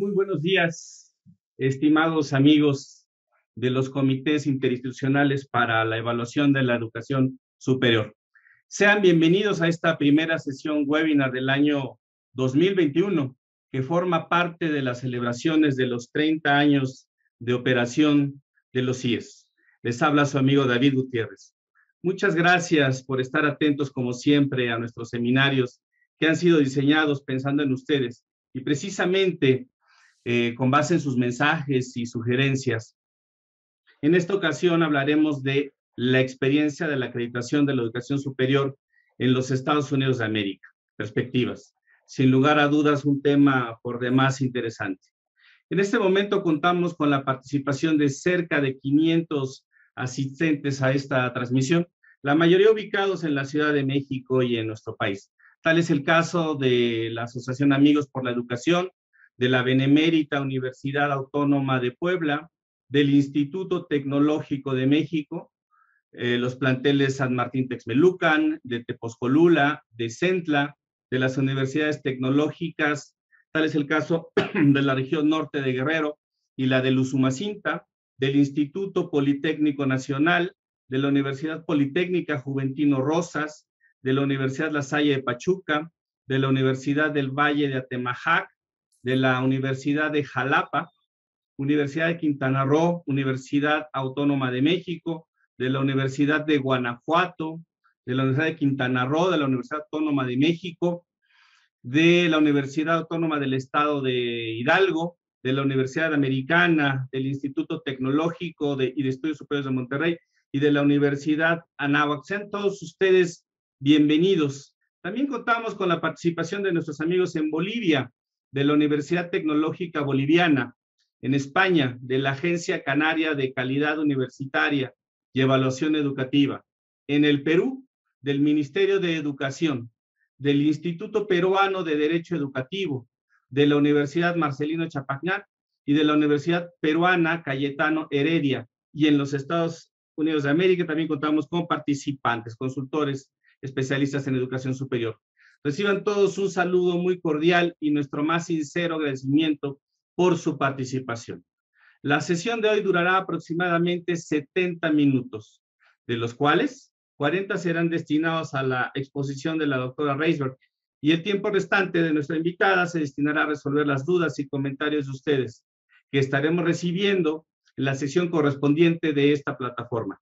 Muy buenos días, estimados amigos de los comités interinstitucionales para la evaluación de la educación superior. Sean bienvenidos a esta primera sesión webinar del año 2021, que forma parte de las celebraciones de los 30 años de operación de los CIES. Les habla su amigo David Gutiérrez. Muchas gracias por estar atentos, como siempre, a nuestros seminarios que han sido diseñados pensando en ustedes y precisamente con base en sus mensajes y sugerencias. En esta ocasión hablaremos de la experiencia de la acreditación de la educación superior en los Estados Unidos de América, perspectivas. Sin lugar a dudas, un tema por demás interesante. En este momento contamos con la participación de cerca de 500 asistentes a esta transmisión, la mayoría ubicados en la Ciudad de México y en nuestro país. Tal es el caso de la Asociación Amigos por la Educación, de la Benemérita Universidad Autónoma de Puebla, del Instituto Tecnológico de México, los planteles San Martín Texmelucan, de Tepozcolula, de Centla, de las universidades tecnológicas, tal es el caso de la región norte de Guerrero y la de Usumacinta, del Instituto Politécnico Nacional, de la Universidad Politécnica Juventino Rosas, de la Universidad La Salle de Pachuca, de la Universidad del Valle de Atemajac, de la Universidad de Jalapa, Universidad de Quintana Roo, Universidad Autónoma de México, de la Universidad de Guanajuato, de la Universidad de Quintana Roo, de la Universidad Autónoma de México, de la Universidad Autónoma del Estado de Hidalgo, de la Universidad Americana, del Instituto Tecnológico y de Estudios Superiores de Monterrey y de la Universidad Anáhuac. Sean todos ustedes bienvenidos. También contamos con la participación de nuestros amigos en Bolivia, de la Universidad Tecnológica Boliviana, en España, de la Agencia Canaria de Calidad Universitaria y Evaluación Educativa, en el Perú, del Ministerio de Educación, del Instituto Peruano de Derecho Educativo, de la Universidad Marcelino Chapagnat y de la Universidad Peruana Cayetano Heredia. Y en los Estados Unidos de América también contamos con participantes, consultores, especialistas en educación superior. Reciban todos un saludo muy cordial y nuestro más sincero agradecimiento por su participación. La sesión de hoy durará aproximadamente 70 minutos, de los cuales 40 serán destinados a la exposición de la doctora Reisberg y el tiempo restante de nuestra invitada se destinará a resolver las dudas y comentarios de ustedes que estaremos recibiendo en la sesión correspondiente de esta plataforma.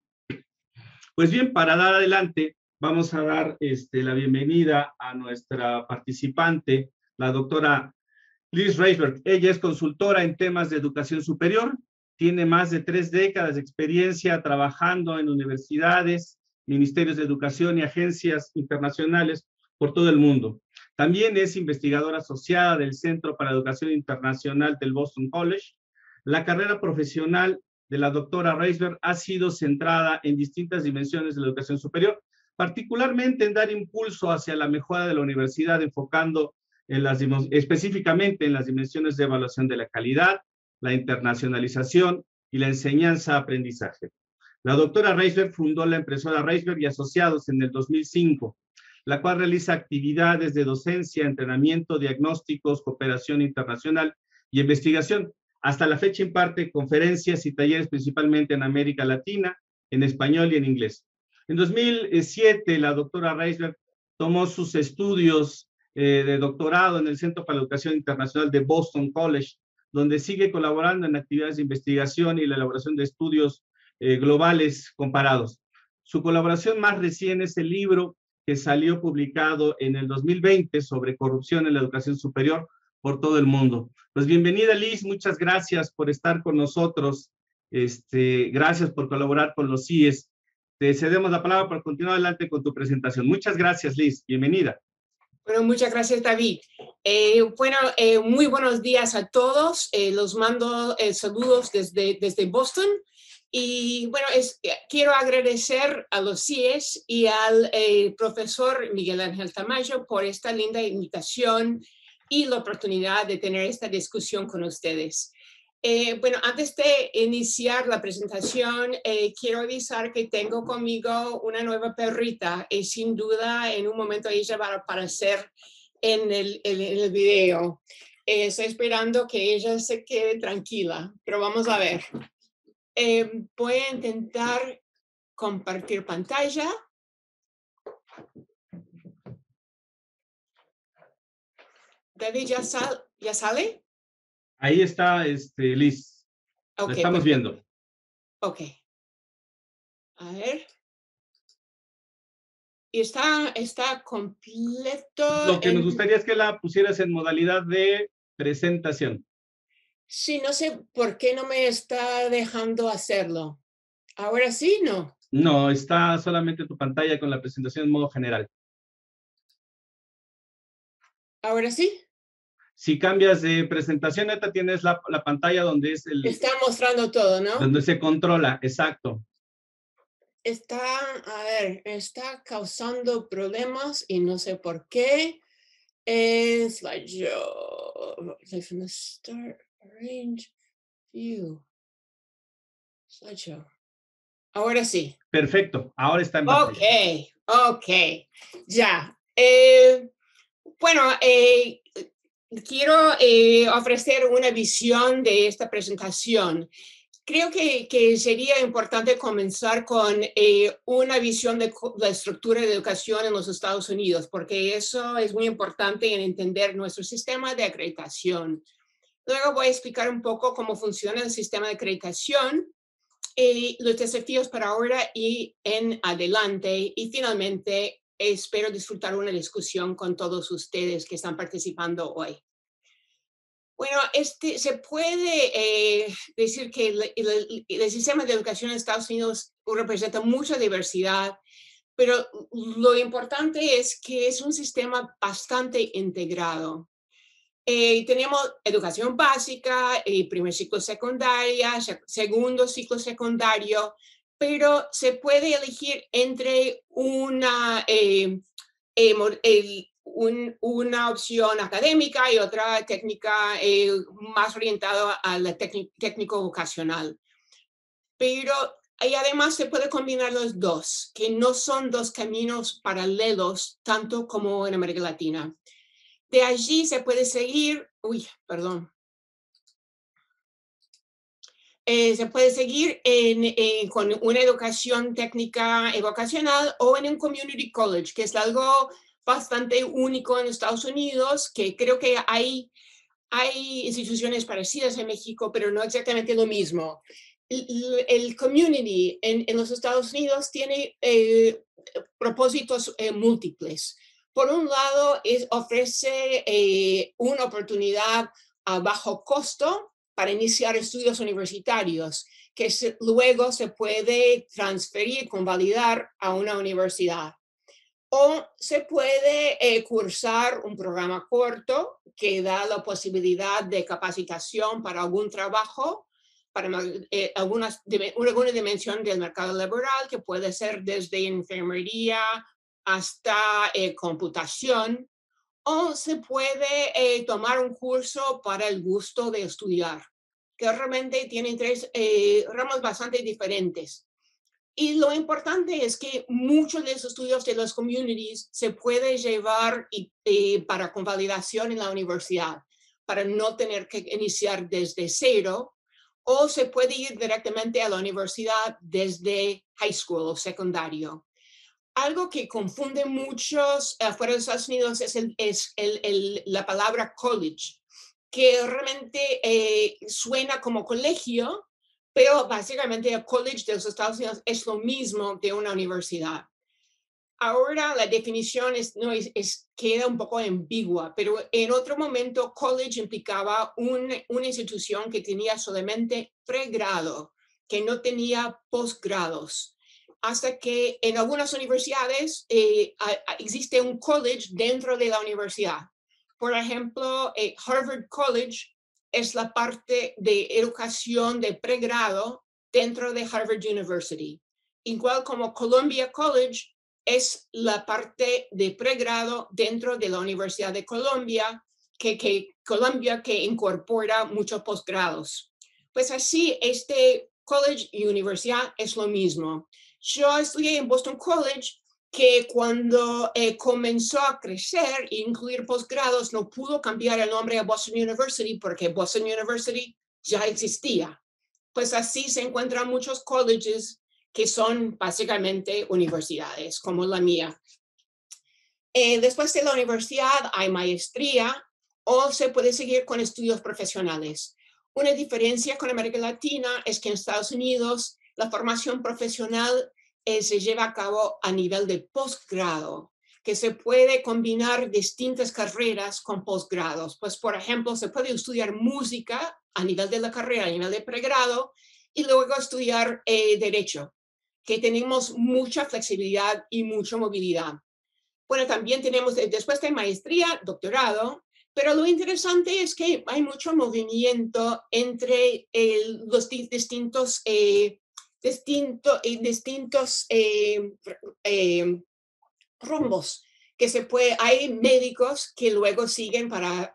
Pues bien, para dar adelante, vamos a dar la bienvenida a nuestra participante, la doctora Liz Reisberg. Ella es consultora en temas de educación superior, tiene más de 3 décadas de experiencia trabajando en universidades, ministerios de educación y agencias internacionales por todo el mundo. También es investigadora asociada del Centro para Educación Internacional del Boston College. La carrera profesional de la doctora Reisberg ha sido centrada en distintas dimensiones de la educación superior, particularmente en dar impulso hacia la mejora de la universidad, enfocando específicamente en las dimensiones de evaluación de la calidad, la internacionalización y la enseñanza-aprendizaje. La doctora Reisberg fundó la impresora Reisberg y Asociados en el 2005, la cual realiza actividades de docencia, entrenamiento, diagnósticos, cooperación internacional y investigación. Hasta la fecha imparte conferencias y talleres principalmente en América Latina, en español y en inglés. En 2007, la doctora Reisberg tomó sus estudios de doctorado en el Centro para la Educación Internacional de Boston College, donde sigue colaborando en actividades de investigación y la elaboración de estudios globales comparados. Su colaboración más reciente es el libro que salió publicado en el 2020 sobre corrupción en la educación superior por todo el mundo. Pues bienvenida, Liz, muchas gracias por estar con nosotros. Gracias por colaborar con los CIES. Te cedemos la palabra para continuar adelante con tu presentación. Muchas gracias, Liz. Bienvenida. Bueno, muchas gracias, David. Muy buenos días a todos. Los mando saludos desde Boston. Y bueno, quiero agradecer a los CIES y al profesor Miguel Ángel Tamayo por esta linda invitación y la oportunidad de tener esta discusión con ustedes. Bueno, antes de iniciar la presentación, quiero avisar que tengo conmigo una nueva perrita y sin duda en un momento ella va a aparecer en el video. Estoy esperando que ella se quede tranquila, pero vamos a ver. Voy a intentar compartir pantalla. David, ¿ya sale? Ahí está, Liz. Ok, La estamos perfecto. viendo. Ok. A ver. Y está completo. Lo que nos gustaría es que la pusieras en modalidad de presentación. Sí, no sé por qué no me está dejando hacerlo. Ahora sí, ¿no? No, está solamente tu pantalla con la presentación en modo general. Ahora sí. Si cambias de presentación, neta, tienes la pantalla donde es Está mostrando todo, ¿no? donde se controla, exacto. Está causando problemas y no sé por qué. Slideshow. Start, arrange, view. Slideshow. Ahora sí. Perfecto, ahora está en pantalla. Ok, ya. Bueno, quiero ofrecer una visión de esta presentación. Creo que sería importante comenzar con una visión de la estructura de educación en los Estados Unidos, porque eso es muy importante en entender nuestro sistema de acreditación. Luego voy a explicar un poco cómo funciona el sistema de acreditación, los desafíos para ahora y en adelante. Y finalmente, espero disfrutar una discusión con todos ustedes que están participando hoy. Bueno, se puede decir que el sistema de educación en Estados Unidos representa mucha diversidad, pero lo importante es que es un sistema bastante integrado. Tenemos educación básica, primer ciclo secundaria, segundo ciclo secundario, pero se puede elegir entre una opción académica y otra técnica más orientada a la técnico vocacional. Pero además se puede combinar los dos, que no son dos caminos paralelos, tanto como en América Latina. De allí se puede seguir, se puede seguir con una educación técnica y vocacional o en un community college, que es algo bastante único en Estados Unidos, que creo que hay instituciones parecidas en México, pero no exactamente lo mismo. El community en los Estados Unidos tiene propósitos múltiples. Por un lado, ofrece una oportunidad a bajo costo para iniciar estudios universitarios, que luego se puede transferir, convalidar a una universidad. O se puede cursar un programa corto que da la posibilidad de capacitación para algún trabajo, para alguna dimensión del mercado laboral, que puede ser desde enfermería hasta computación. O se puede tomar un curso para el gusto de estudiar, que realmente tienen tres ramos bastante diferentes. Y lo importante es que muchos de esos estudios de los communities se puede llevar para convalidación en la universidad, para no tener que iniciar desde cero, o se puede ir directamente a la universidad desde high school o secundario. Algo que confunde muchos afuera de Estados Unidos es la palabra college, que realmente suena como colegio, pero básicamente el college de los Estados Unidos es lo mismo de una universidad. Ahora la definición queda un poco ambigua, pero en otro momento college implicaba una institución que tenía solamente pregrado, que no tenía posgrados. Hasta que en algunas universidades existe un college dentro de la universidad. Por ejemplo, Harvard College es la parte de educación de pregrado dentro de Harvard University. Igual como Columbia College es la parte de pregrado dentro de la Universidad de Columbia, Columbia que incorpora muchos posgrados. Pues así, este college y universidad es lo mismo. Yo estudié en Boston College, que cuando comenzó a crecer e incluir posgrados, no pudo cambiar el nombre a Boston University porque Boston University ya existía. Pues así se encuentran muchos colleges que son básicamente universidades, como la mía. Después de la universidad hay maestría o se puede seguir con estudios profesionales. Una diferencia con América Latina es que en Estados Unidos la formación profesional se lleva a cabo a nivel de posgrado, que se puede combinar distintas carreras con posgrados. Pues, por ejemplo, se puede estudiar música a nivel de la carrera, a nivel de pregrado, y luego estudiar derecho, que tenemos mucha flexibilidad y mucha movilidad. Bueno, también tenemos después de maestría, doctorado, pero lo interesante es que hay mucho movimiento entre los distintos rumbos que se puede. Hay médicos que luego siguen para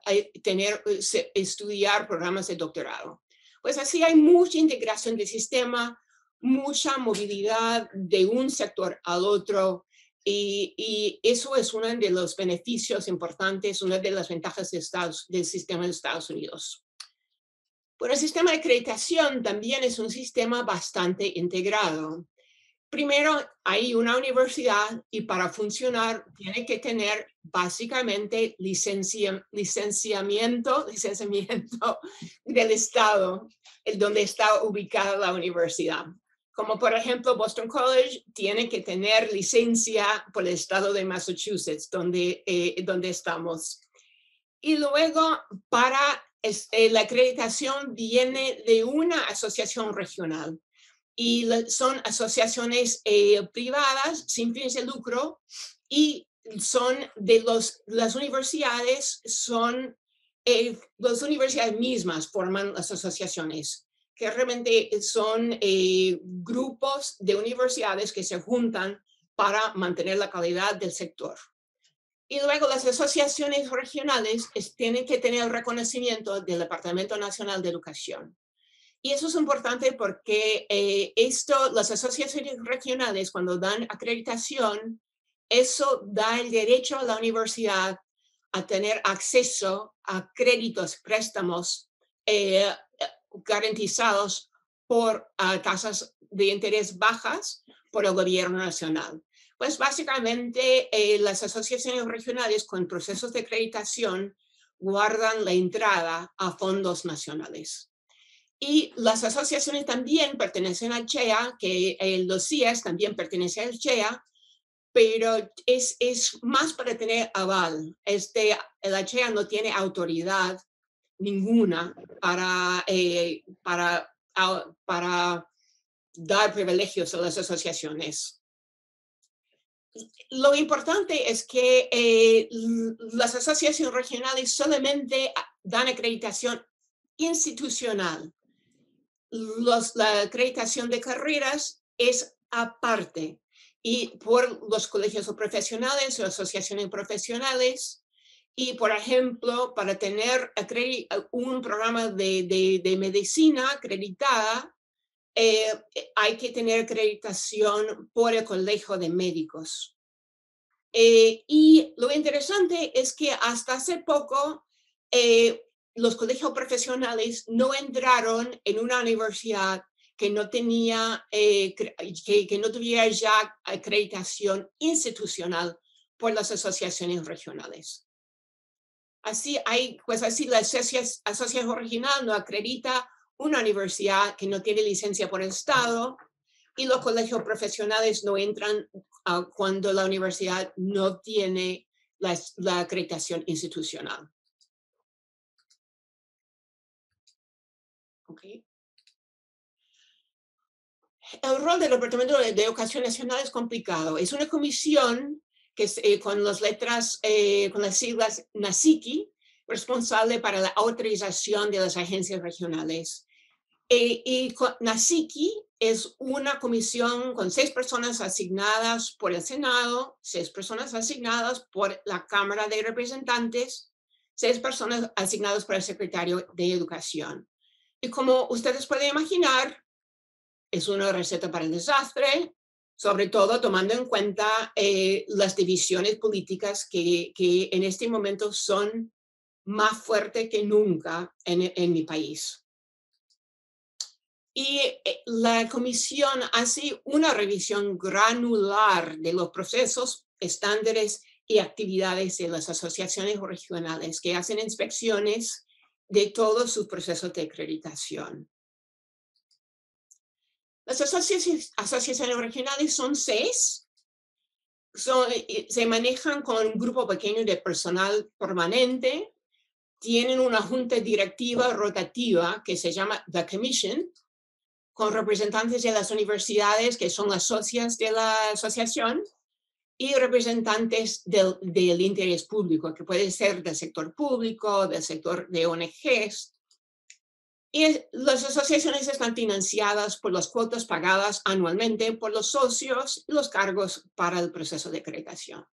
estudiar programas de doctorado. Pues así hay mucha integración del sistema, mucha movilidad de un sector al otro. Y eso es uno de los beneficios importantes, una de las ventajas del sistema de Estados Unidos. Bueno, el sistema de acreditación también es un sistema bastante integrado. Primero, hay una universidad y para funcionar tiene que tener básicamente licenciamiento del estado donde está ubicada la universidad. Como por ejemplo, Boston College tiene que tener licencia por el estado de Massachusetts, donde estamos. Y luego, para la acreditación viene de una asociación regional. Y son asociaciones privadas sin fines de lucro y son de las universidades, las universidades mismas forman las asociaciones, que realmente son grupos de universidades que se juntan para mantener la calidad del sector. Y luego las asociaciones regionales tienen que tener el reconocimiento del Departamento Nacional de Educación. Y eso es importante porque las asociaciones regionales, cuando dan acreditación, eso da el derecho a la universidad a tener acceso a créditos, préstamos garantizados por tasas de interés bajas por el gobierno nacional. Pues básicamente las asociaciones regionales con procesos de acreditación guardan la entrada a fondos nacionales. Y las asociaciones también pertenecen al CHEA, que los CIES también pertenecen al CHEA, pero es más para tener aval. La CHEA no tiene autoridad ninguna para dar privilegios a las asociaciones. Lo importante es que las asociaciones regionales solamente dan acreditación institucional. La acreditación de carreras es aparte y por los colegios profesionales o asociaciones profesionales. Y, por ejemplo, para tener un programa de medicina acreditada, hay que tener acreditación por el Colegio de Médicos. Y lo interesante es que hasta hace poco, los colegios profesionales no entraron en una universidad que no tenía, que no tuviera ya acreditación institucional por las asociaciones regionales. Así la asociación regional no acredita una universidad que no tiene licencia por el Estado y los colegios profesionales no entran cuando la universidad no tiene la acreditación institucional. Okay. El rol del Departamento de Educación Nacional es complicado. Es una comisión que es, con las siglas NACICI, responsable para la autorización de las agencias regionales. Y NACICI es una comisión con 6 personas asignadas por el Senado, 6 personas asignadas por la Cámara de Representantes, 6 personas asignadas por el Secretario de Educación. Y como ustedes pueden imaginar, es una receta para el desastre, sobre todo tomando en cuenta las divisiones políticas que en este momento son más fuertes que nunca en mi país. Y la comisión hace una revisión granular de los procesos, estándares y actividades de las asociaciones regionales que hacen inspecciones de todos sus procesos de acreditación. Las asociaciones regionales son 6. Se manejan con un grupo pequeño de personal permanente. Tienen una junta directiva rotativa que se llama The Commission, con representantes de las universidades que son las socias de la asociación y representantes del interés público, que puede ser del sector público, del sector de ONGs. Y las asociaciones están financiadas por las cuotas pagadas anualmente por los socios y los cargos para el proceso de acreditación.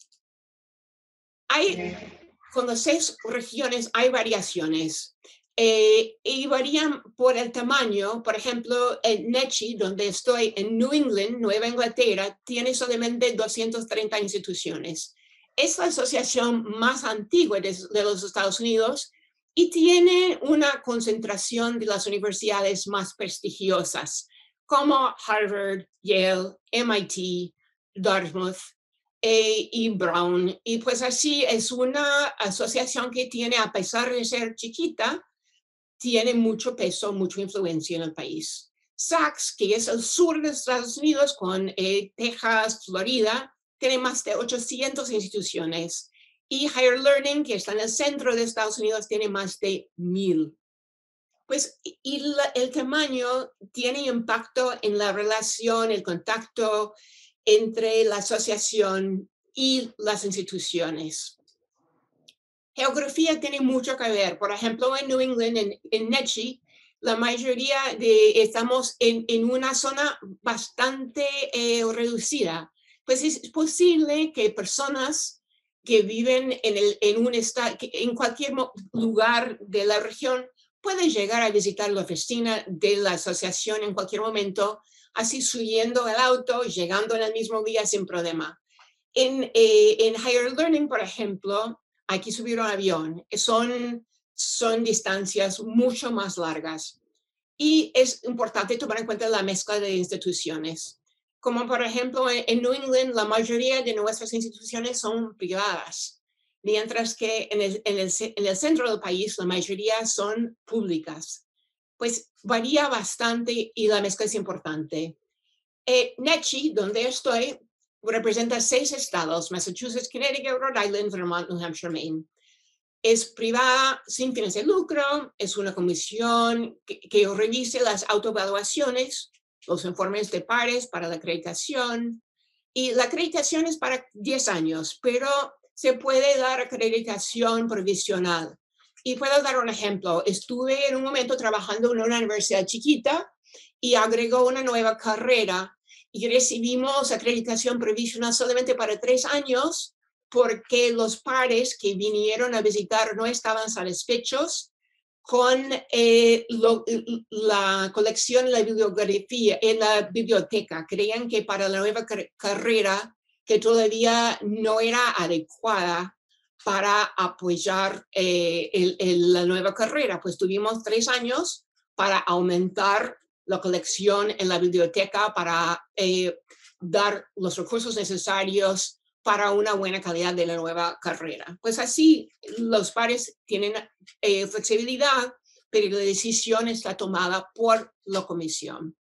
Con las 6 regiones hay variaciones y varían por el tamaño. Por ejemplo, en NECHI, donde estoy en New England, Nueva Inglaterra, tiene solamente 230 instituciones. Es la asociación más antigua de los Estados Unidos y tiene una concentración de las universidades más prestigiosas, como Harvard, Yale, MIT, Dartmouth, y Brown. Y pues así es una asociación que tiene, a pesar de ser chiquita, tiene mucho peso, mucha influencia en el país. Sachs, que es el sur de Estados Unidos, con Texas, Florida, tiene más de 800 instituciones. Y Higher Learning, que está en el centro de Estados Unidos, tiene más de 1000. Pues, el tamaño tiene impacto en la relación, el contacto entre la asociación y las instituciones. Geografía tiene mucho que ver. Por ejemplo, en New England, en NECHI, la mayoría estamos en una zona bastante reducida. Pues es posible que personas que viven en cualquier lugar de la región pueden llegar a visitar la oficina de la asociación en cualquier momento, así subiendo el auto, llegando en el mismo día sin problema. En Higher Learning, por ejemplo, hay que subir un avión. Son distancias mucho más largas. Y es importante tomar en cuenta la mezcla de instituciones. Como por ejemplo, en New England, la mayoría de nuestras instituciones son privadas, mientras que en el centro del país, la mayoría son públicas. Pues varía bastante y la mezcla es importante. NECHI, donde estoy, representa 6 estados: Massachusetts, Connecticut, Rhode Island, Vermont, New Hampshire, Maine. Es privada, sin fines de lucro, es una comisión que revise las autoevaluaciones, los informes de pares para la acreditación. Y la acreditación es para 10 años, pero se puede dar acreditación provisional. Y puedo dar un ejemplo. Estuve en un momento trabajando en una universidad chiquita y agregó una nueva carrera y recibimos acreditación provisional solamente para 3 años porque los pares que vinieron a visitar no estaban satisfechos con la colección en la bibliografía, en la biblioteca. Creían que para la nueva carrera, que todavía no era adecuada para apoyar la nueva carrera. Pues tuvimos 3 años para aumentar la colección en la biblioteca, para dar los recursos necesarios para una buena calidad de la nueva carrera. Pues así los pares tienen flexibilidad, pero la decisión está tomada por la comisión.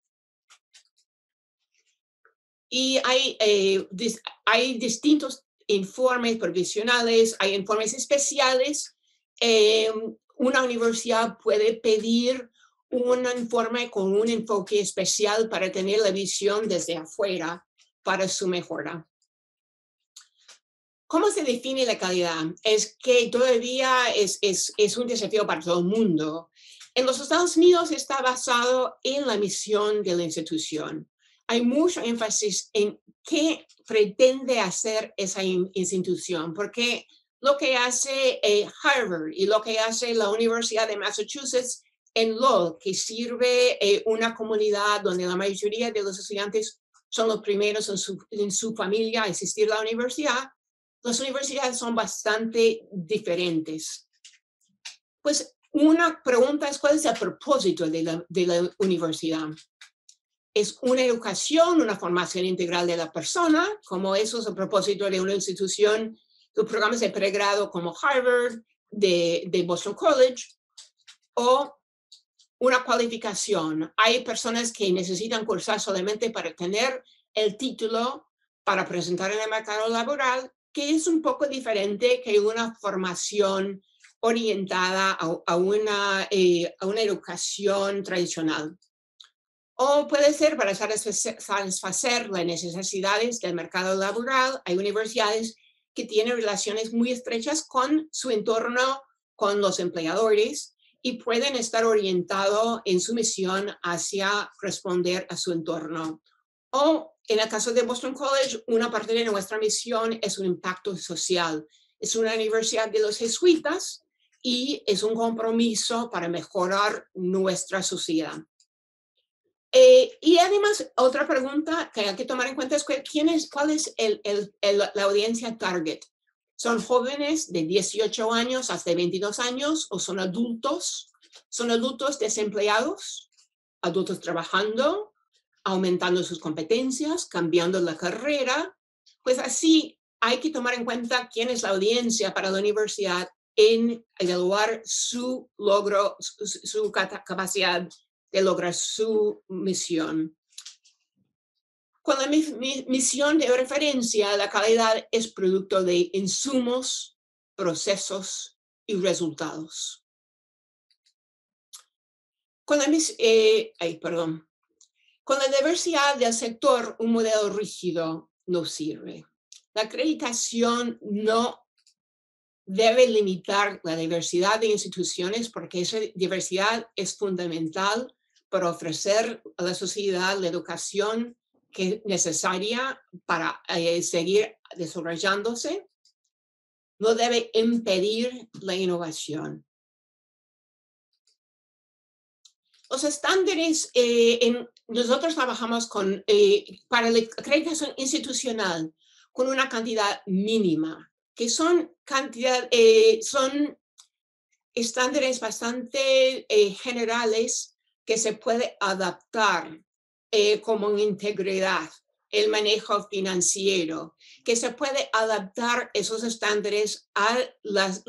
Y hay distintos informes provisionales, hay informes especiales. Una universidad puede pedir un informe con un enfoque especial para tener la visión desde afuera para su mejora. ¿Cómo se define la calidad? Es que todavía es un desafío para todo el mundo. En los Estados Unidos está basado en la misión de la institución. Hay mucho énfasis en qué pretende hacer esa institución, porque lo que hace Harvard y lo que hace la Universidad de Massachusetts en Lowell, que sirve una comunidad donde la mayoría de los estudiantes son los primeros en su familia a asistir a la universidad, las universidades son bastante diferentes. Pues una pregunta es, ¿cuál es el propósito de la universidad? Es una educación, una formación integral de la persona, como eso es el propósito de una institución, de programas de pregrado como Harvard, de Boston College, o una cualificación. Hay personas que necesitan cursar solamente para tener el título para presentar en el mercado laboral, que es un poco diferente que una formación orientada a una educación tradicional. O puede ser para satisfacer las necesidades del mercado laboral. Hay universidades que tienen relaciones muy estrechas con su entorno, con los empleadores, y pueden estar orientados en su misión hacia responder a su entorno. O en el caso de Boston College, una parte de nuestra misión es un impacto social. Es una universidad de los jesuitas y es un compromiso para mejorar nuestra sociedad. Y además, otra pregunta que hay que tomar en cuenta es cuál es la audiencia target. ¿Son jóvenes de 18 años hasta 22 años o son adultos? ¿Son adultos desempleados? ¿Adultos trabajando? ¿Aumentando sus competencias? ¿Cambiando la carrera? Pues así hay que tomar en cuenta quién es la audiencia para la universidad en evaluar su logro, su capacidad de lograr su misión. Con la misión de referencia, la calidad es producto de insumos, procesos y resultados. Con la diversidad del sector, un modelo rígido no sirve. La acreditación no debe limitar la diversidad de instituciones porque esa diversidad es fundamental para ofrecer a la sociedad la educación que es necesaria para seguir desarrollándose. No debe impedir la innovación. Los estándares, nosotros trabajamos para la acreditación institucional con una cantidad mínima, que son estándares bastante generales que se puede adaptar como integridad, el manejo financiero, que se puede adaptar esos estándares a las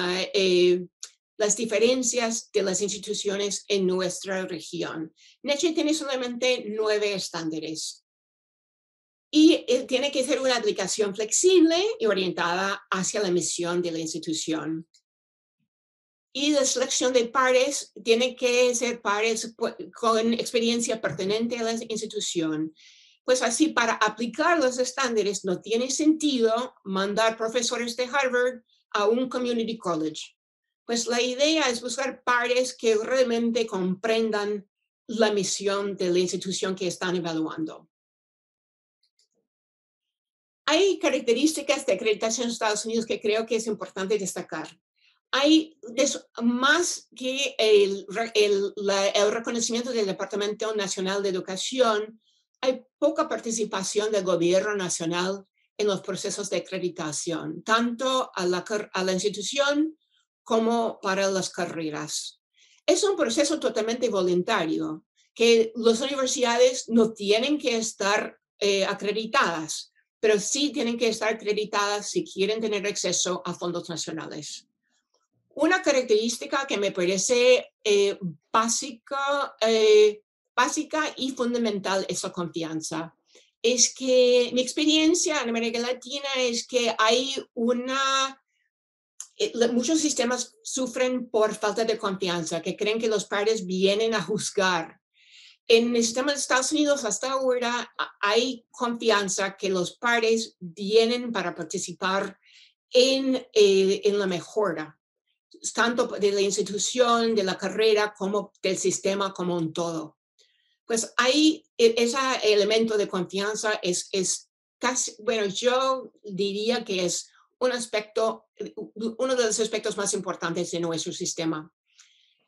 diferencias de las instituciones en nuestra región. NECHE tiene solamente 9 estándares. Y tiene que ser una aplicación flexible y orientada hacia la misión de la institución. Y la selección de pares tiene que ser pares con experiencia pertinente a la institución. Pues así, para aplicar los estándares no tiene sentido mandar profesores de Harvard a un community college. Pues la idea es buscar pares que realmente comprendan la misión de la institución que están evaluando. Hay características de acreditación en Estados Unidos que creo que es importante destacar. Hay más que el reconocimiento del Departamento Nacional de Educación, hay poca participación del gobierno nacional en los procesos de acreditación, tanto a la institución como para las carreras. Es un proceso totalmente voluntario, que las universidades no tienen que estar acreditadas, pero sí tienen que estar acreditadas si quieren tener acceso a fondos nacionales. Una característica que me parece básica y fundamental es la confianza. Es que mi experiencia en América Latina es que hay muchos sistemas sufren por falta de confianza, que creen que los pares vienen a juzgar. En el sistema de Estados Unidos hasta ahora hay confianza que los pares vienen para participar en la mejora, tanto de la institución, de la carrera, como del sistema como un todo. Pues ahí ese elemento de confianza es casi, bueno, yo diría que es uno de los aspectos más importantes de nuestro sistema.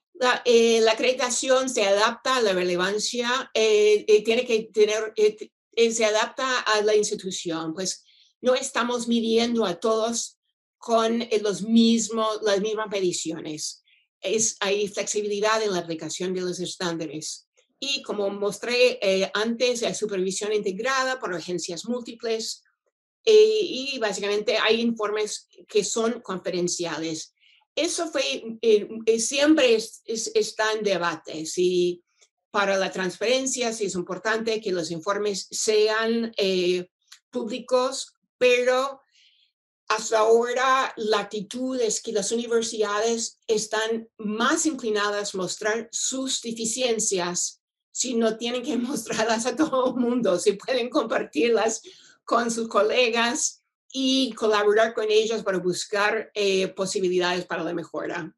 La acreditación se adapta a la relevancia, tiene que tener se adapta a la institución, pues no estamos midiendo a todos con las mismas mediciones. Hay flexibilidad en la aplicación de los estándares. Y como mostré antes, hay supervisión integrada por agencias múltiples y básicamente hay informes que son confidenciales. Eso siempre está en debate. Si para la transparencia, sí es importante que los informes sean públicos, pero hasta ahora la actitud es que las universidades están más inclinadas a mostrar sus deficiencias si no tienen que mostrarlas a todo el mundo, si pueden compartirlas con sus colegas y colaborar con ellos para buscar posibilidades para la mejora.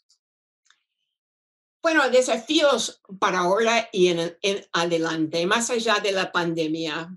Bueno, desafíos para ahora y en adelante, más allá de la pandemia.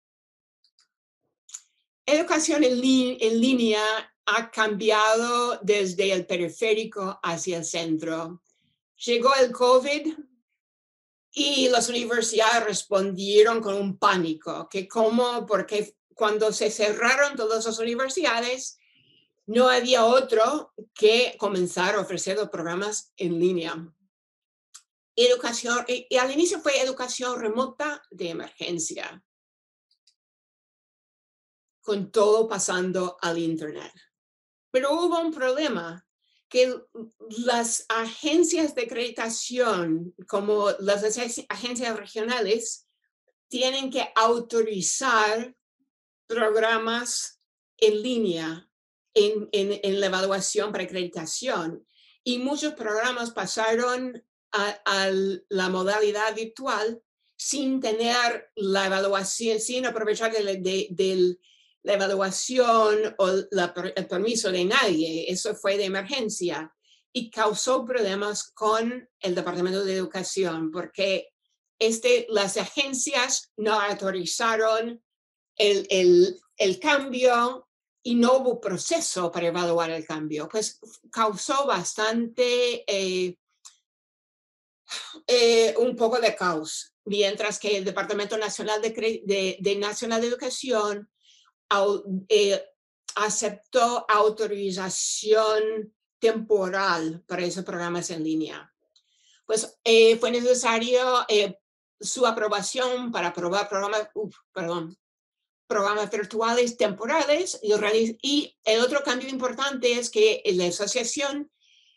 Educación en línea ha cambiado desde el periférico hacia el centro. Llegó el COVID y las universidades respondieron con un pánico, porque cuando se cerraron todas las universidades, no había otro que comenzar a ofrecer los programas en línea. Educación, y al inicio fue educación remota de emergencia, con todo pasando al Internet. Pero hubo un problema, que las agencias de acreditación, como las agencias regionales, tienen que autorizar programas en línea en la evaluación para acreditación. Y muchos programas pasaron a la modalidad virtual sin tener la evaluación, sin aprovechar la evaluación o el permiso de nadie. Eso fue de emergencia y causó problemas con el Departamento de Educación porque las agencias no autorizaron el cambio y no hubo proceso para evaluar el cambio. Pues causó bastante un poco de caos, mientras que el Departamento Nacional de Educación aceptó autorización temporal para esos programas en línea. Pues fue necesario su aprobación para aprobar programas virtuales temporales. Y el otro cambio importante es que la asociación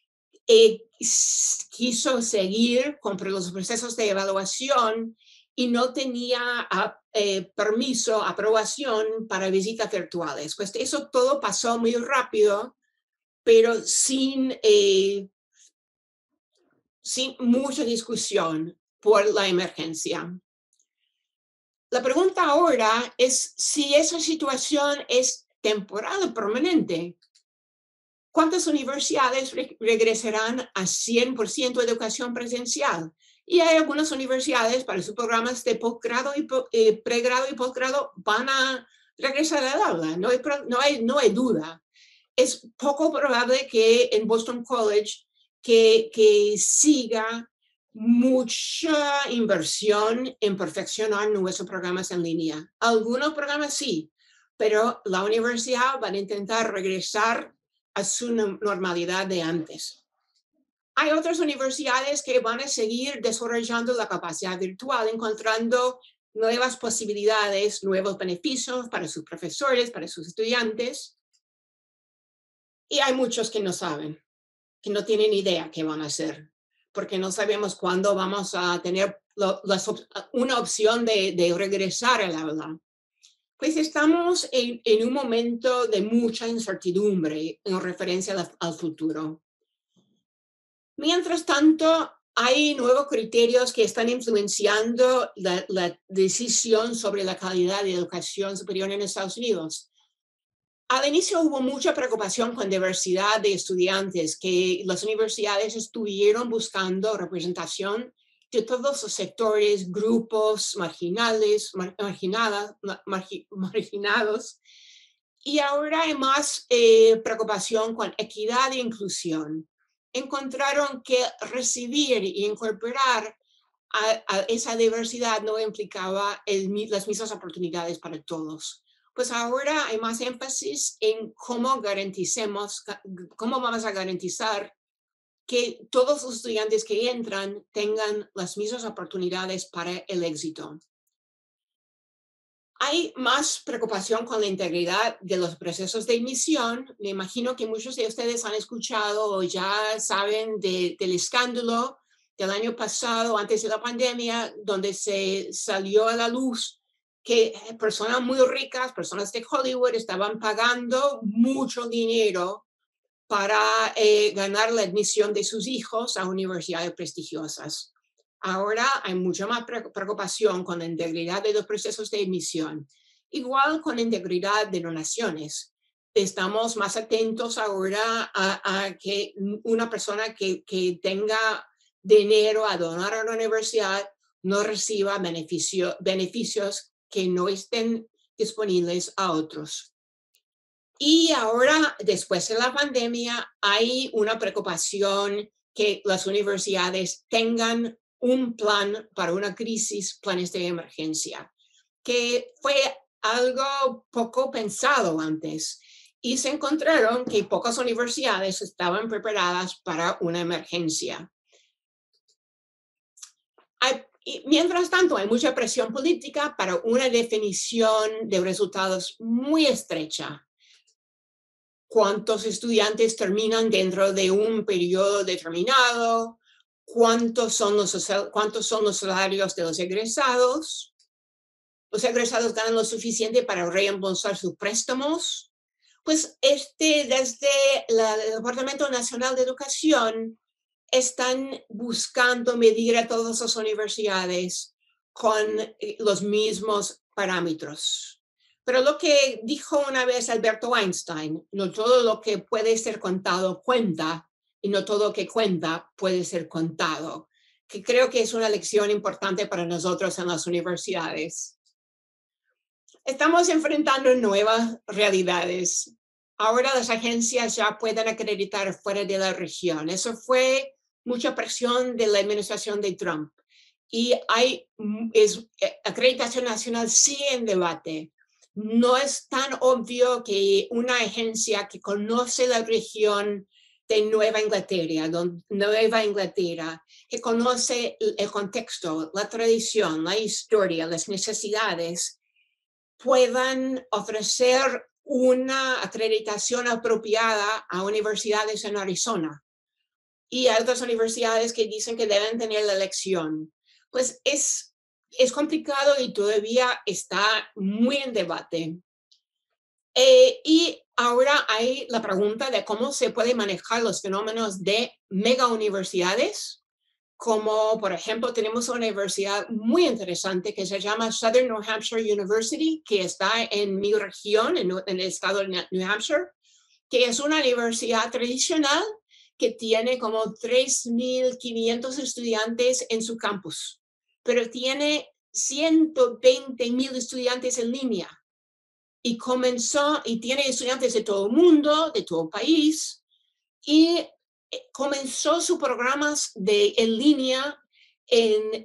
quiso seguir con los procesos de evaluación y no tenía permiso, aprobación para visitas virtuales. Pues eso todo pasó muy rápido, pero sin mucha discusión por la emergencia. La pregunta ahora es si esa situación es temporal o permanente. ¿Cuántas universidades regresarán a 100% de educación presencial? Y hay algunas universidades para sus programas de posgrado y pregrado y posgrado van a regresar al aula, no hay duda. Es poco probable que en Boston College que siga mucha inversión en perfeccionar nuestros programas en línea. Algunos programas sí, pero la universidad va a intentar regresar a su normalidad de antes. Hay otras universidades que van a seguir desarrollando la capacidad virtual, encontrando nuevas posibilidades, nuevos beneficios para sus profesores, para sus estudiantes. Y hay muchos que no saben, que no tienen idea qué van a hacer, porque no sabemos cuándo vamos a tener una opción de regresar al aula. Pues estamos en un momento de mucha incertidumbre en referencia al futuro. Mientras tanto, hay nuevos criterios que están influenciando la decisión sobre la calidad de educación superior en Estados Unidos. Al inicio hubo mucha preocupación con diversidad de estudiantes, que las universidades estuvieron buscando representación de todos los sectores, grupos marginados. Y ahora hay más preocupación con equidad e inclusión. Encontraron que recibir e incorporar esa diversidad no implicaba las mismas oportunidades para todos. Pues ahora hay más énfasis en cómo vamos a garantizar que todos los estudiantes que entran tengan las mismas oportunidades para el éxito. Hay más preocupación con la integridad de los procesos de admisión. Me imagino que muchos de ustedes han escuchado o ya saben del escándalo del año pasado, antes de la pandemia, donde se salió a la luz que personas muy ricas, personas de Hollywood, estaban pagando mucho dinero para ganar la admisión de sus hijos a universidades prestigiosas. Ahora hay mucha más preocupación con la integridad de los procesos de admisión, igual con la integridad de donaciones. Estamos más atentos ahora a que una persona que tenga dinero a donar a la universidad no reciba beneficios que no estén disponibles a otros. Y ahora, después de la pandemia, hay una preocupación que las universidades tengan un plan para una crisis, planes de emergencia, que fue algo poco pensado antes. Y se encontraron que pocas universidades estaban preparadas para una emergencia. Mientras tanto, hay mucha presión política para una definición de resultados muy estrecha. ¿Cuántos estudiantes terminan dentro de un periodo determinado? ¿Cuántos son los salarios de los egresados? ¿Los egresados ganan lo suficiente para reembolsar sus préstamos? Pues desde el Departamento Nacional de Educación están buscando medir a todas las universidades con los mismos parámetros. Pero lo que dijo una vez Alberto Einstein, no todo lo que puede ser contado cuenta, y no todo lo que cuenta puede ser contado, que creo que es una lección importante para nosotros en las universidades. Estamos enfrentando nuevas realidades. Ahora las agencias ya pueden acreditar fuera de la región. Eso fue mucha presión de la administración de Trump. Y acreditación nacional sigue en debate. No es tan obvio que una agencia que conoce la región de Nueva Inglaterra, que conoce el contexto, la tradición, la historia, las necesidades, puedan ofrecer una acreditación apropiada a universidades en Arizona. Y hay otras universidades que dicen que deben tener la elección. Pues es complicado y todavía está muy en debate. Y ahora hay la pregunta de cómo se puede manejar los fenómenos de mega universidades, como por ejemplo tenemos una universidad muy interesante que se llama Southern New Hampshire University, que está en mi región, en el estado de New Hampshire, que es una universidad tradicional que tiene como 3.500 estudiantes en su campus, pero tiene 120,000 estudiantes en línea. Y tiene estudiantes de todo el mundo, de todo el país, y comenzó sus programas en línea en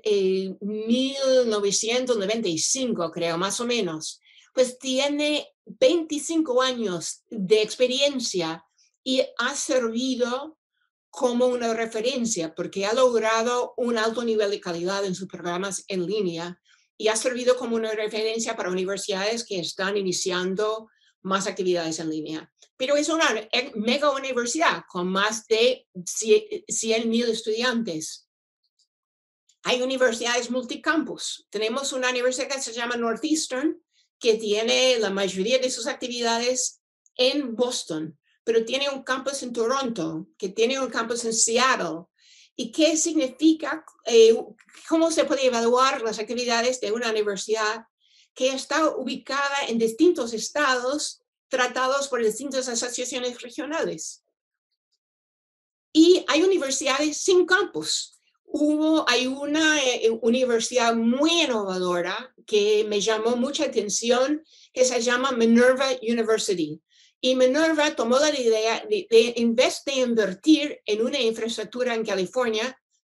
1995, creo, más o menos. Pues tiene 25 años de experiencia y ha servido como una referencia porque ha logrado un alto nivel de calidad en sus programas en línea y ha servido como una referencia para universidades que están iniciando más actividades en línea. Pero es una mega universidad con más de 100,000 estudiantes. Hay universidades multicampus. Tenemos una universidad que se llama Northeastern, que tiene la mayoría de sus actividades en Boston, pero tiene un campus en Toronto, que tiene un campus en Seattle. ¿Y qué significa? ¿Cómo se puede evaluar las actividades de una universidad que está ubicada en distintos estados, tratados por distintas asociaciones regionales? Y hay universidades sin campus. Hay una universidad muy innovadora que me llamó mucha atención, que se llama Minerva University. Y Minerva tomó la idea de en vez de invertir en una infraestructura en California,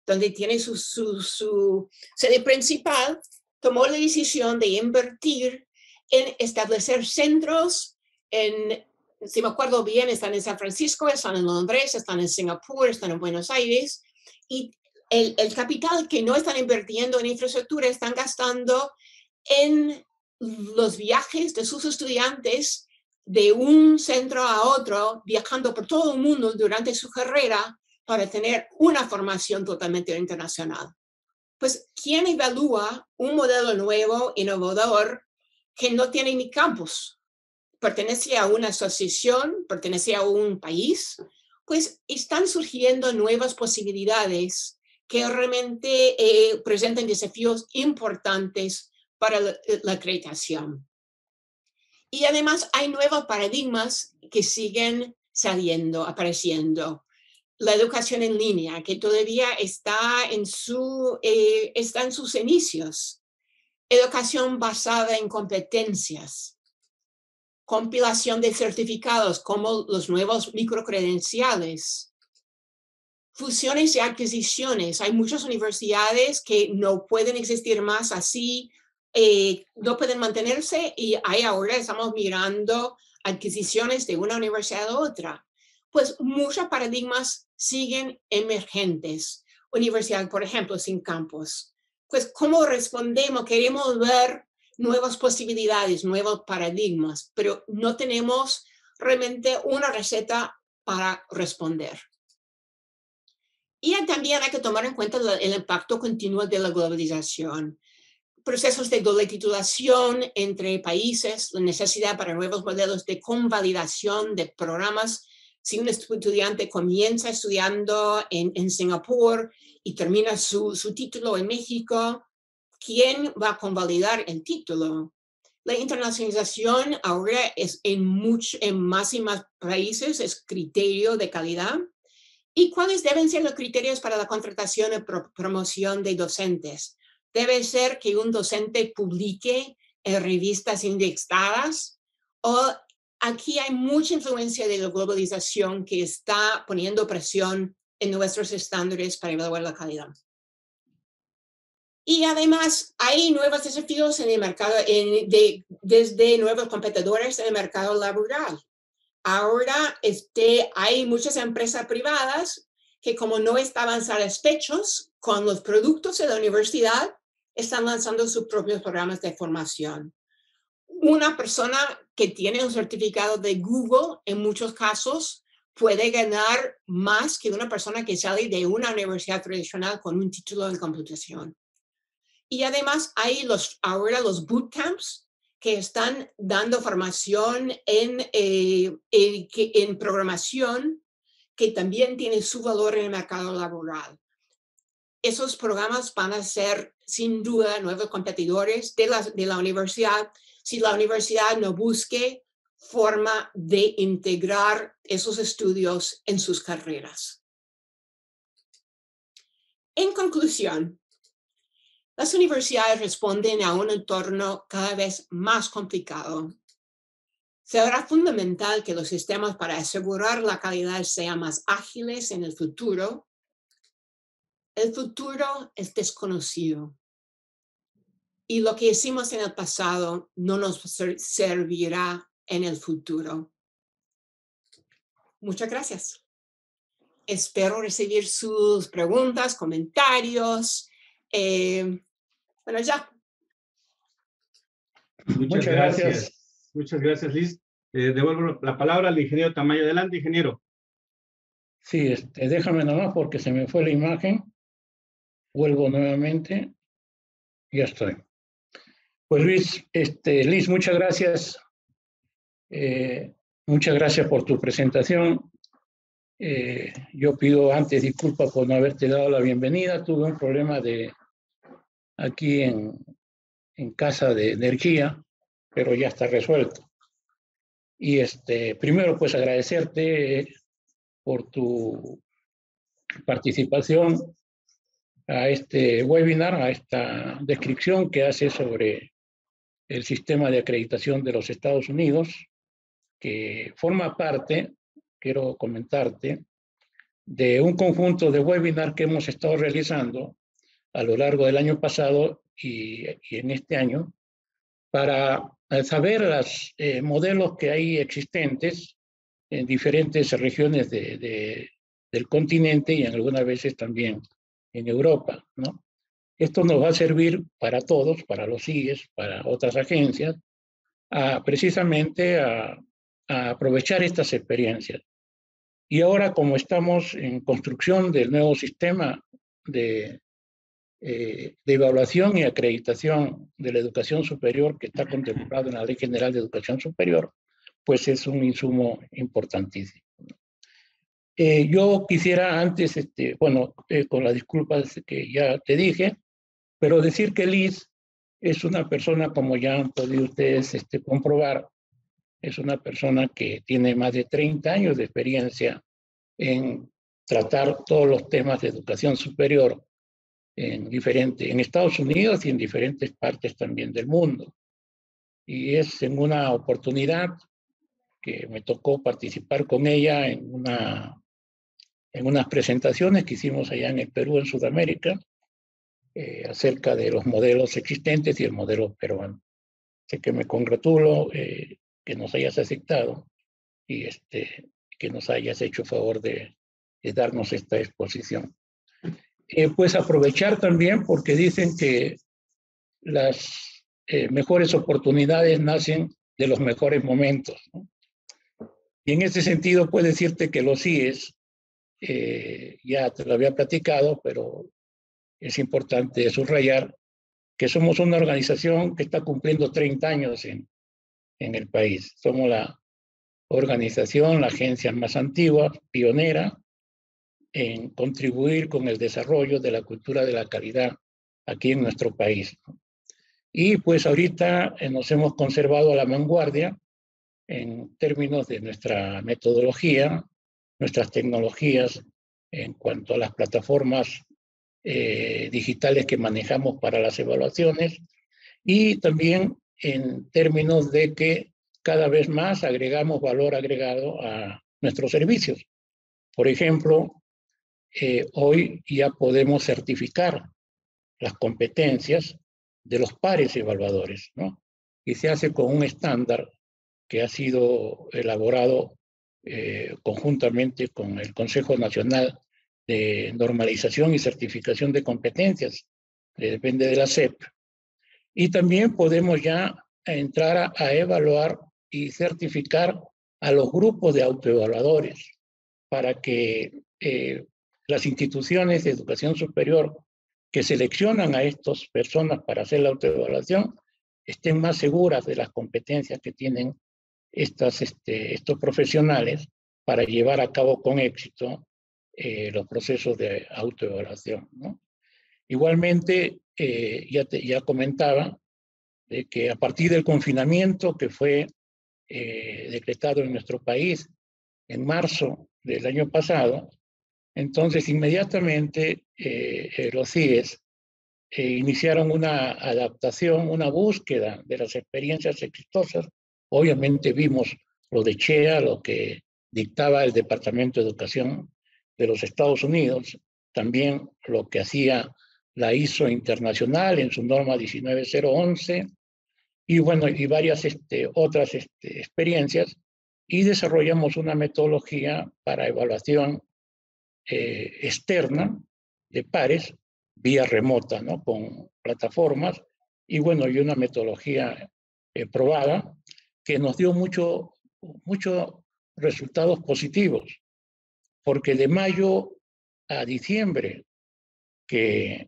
donde tiene su sede principal, tomó la decisión de invertir en establecer centros si me acuerdo bien, están en San Francisco, están en Londres, están en Singapur, están en Buenos Aires, y el capital que no están invirtiendo en infraestructura están gastando en los viajes de sus estudiantes de un centro a otro, viajando por todo el mundo durante su carrera para tener una formación totalmente internacional. Pues, ¿quién evalúa un modelo nuevo, innovador, que no tiene ni campus? Pertenece a una asociación, pertenece a un país, pues están surgiendo nuevas posibilidades que realmente presentan desafíos importantes para la acreditación. Y además hay nuevos paradigmas que siguen apareciendo. La educación en línea, que todavía está en sus inicios. Educación basada en competencias. Compilación de certificados como los nuevos microcredenciales. Fusiones y adquisiciones. Hay muchas universidades que no pueden existir más así, no pueden mantenerse, y ahora estamos mirando adquisiciones de una universidad a otra. Pues muchos paradigmas siguen emergentes. Universidad, por ejemplo, sin campus. Pues, ¿cómo respondemos? Queremos ver nuevas posibilidades, nuevos paradigmas, pero no tenemos realmente una receta para responder. Y también hay que tomar en cuenta el impacto continuo de la globalización. Procesos de doble titulación entre países, la necesidad para nuevos modelos de convalidación de programas. Si un estudiante comienza estudiando en Singapur y termina su título en México, ¿quién va a convalidar el título? La internacionalización ahora es en más y más países, es criterio de calidad. ¿Y cuáles deben ser los criterios para la contratación y promoción de docentes? Debe ser que un docente publique en revistas indexadas, o aquí hay mucha influencia de la globalización que está poniendo presión en nuestros estándares para evaluar la calidad. Y además hay nuevos desafíos en el mercado, desde nuevos competidores en el mercado laboral. Ahora hay muchas empresas privadas que, como no estaban satisfechos con los productos de la universidad, están lanzando sus propios programas de formación. Una persona que tiene un certificado de Google, en muchos casos, puede ganar más que una persona que sale de una universidad tradicional con un título en computación. Y además hay ahora los bootcamps que están dando formación en programación, que también tiene su valor en el mercado laboral. Esos programas van a ser, sin duda, nuevos competidores de la universidad, si la universidad no busque forma de integrar esos estudios en sus carreras. En conclusión, las universidades responden a un entorno cada vez más complicado. Será fundamental que los sistemas para asegurar la calidad sean más ágiles en el futuro. El futuro es desconocido. Y lo que hicimos en el pasado no nos servirá en el futuro. Muchas gracias. Espero recibir sus preguntas, comentarios. Bueno, ya. Muchas gracias. Muchas gracias, Liz. Devuelvo la palabra al ingeniero Tamayo. Adelante, ingeniero. Sí, déjame nomás porque se me fue la imagen. Vuelvo nuevamente. Ya estoy. Pues Liz, muchas gracias. Muchas gracias por tu presentación. Yo pido antes disculpas por no haberte dado la bienvenida. Tuve un problema aquí en casa de energía, pero ya está resuelto. Y primero, pues agradecerte por tu participación a este webinar, a esta descripción que hace sobre el sistema de acreditación de los Estados Unidos, que forma parte, quiero comentarte, de un conjunto de webinars que hemos estado realizando a lo largo del año pasado y en este año para saber los modelos que hay existentes en diferentes regiones del continente y en algunas veces también en Europa, ¿no? Esto nos va a servir para todos, para los CIES, para otras agencias, precisamente a aprovechar estas experiencias. Y ahora, como estamos en construcción del nuevo sistema de evaluación y acreditación de la educación superior que está contemplado en la Ley General de Educación Superior, pues es un insumo importantísimo. Yo quisiera antes, con las disculpas que ya te dije, pero decir que Liz es una persona, como ya han podido ustedes comprobar, es una persona que tiene más de 30 años de experiencia en tratar todos los temas de educación superior en Estados Unidos y en diferentes partes también del mundo. Y es en una oportunidad que me tocó participar con ella en unas presentaciones que hicimos allá en el Perú, en Sudamérica, acerca de los modelos existentes y el modelo peruano. Así que me congratulo que nos hayas aceptado y que nos hayas hecho favor de darnos esta exposición. Pues aprovechar también porque dicen que las mejores oportunidades nacen de los mejores momentos, ¿no? Y en ese sentido puedo decirte que los CIES, ya te lo había platicado, pero es importante subrayar que somos una organización que está cumpliendo 30 años en el país. Somos la organización, la agencia más antigua, pionera, en contribuir con el desarrollo de la cultura de la calidad aquí en nuestro país. Y pues ahorita nos hemos conservado a la vanguardia en términos de nuestra metodología, nuestras tecnologías en cuanto a las plataformas digitales que manejamos para las evaluaciones y también en términos de que cada vez más agregamos valor agregado a nuestros servicios. Por ejemplo, hoy ya podemos certificar las competencias de los pares evaluadores, ¿no? Y se hace con un estándar que ha sido elaborado conjuntamente con el Consejo Nacional de Normalización y Certificación de Competencias, que depende de la SEP. Y también podemos ya entrar a evaluar y certificar a los grupos de autoevaluadores para que las instituciones de educación superior que seleccionan a estas personas para hacer la autoevaluación estén más seguras de las competencias que tienen estos profesionales para llevar a cabo con éxito los procesos de autoevaluación, ¿no? Igualmente, ya comentaba de que a partir del confinamiento que fue decretado en nuestro país en marzo del año pasado, entonces inmediatamente los CIES iniciaron una adaptación, una búsqueda de las experiencias exitosas. Obviamente vimos lo de CHEA, lo que dictaba el Departamento de Educación de los Estados Unidos, también lo que hacía la ISO internacional en su norma 19011, y bueno, y varias otras experiencias, y desarrollamos una metodología para evaluación externa de pares vía remota, ¿no? Con plataformas y bueno, y una metodología probada que nos dio muchos resultados positivos, porque de mayo a diciembre que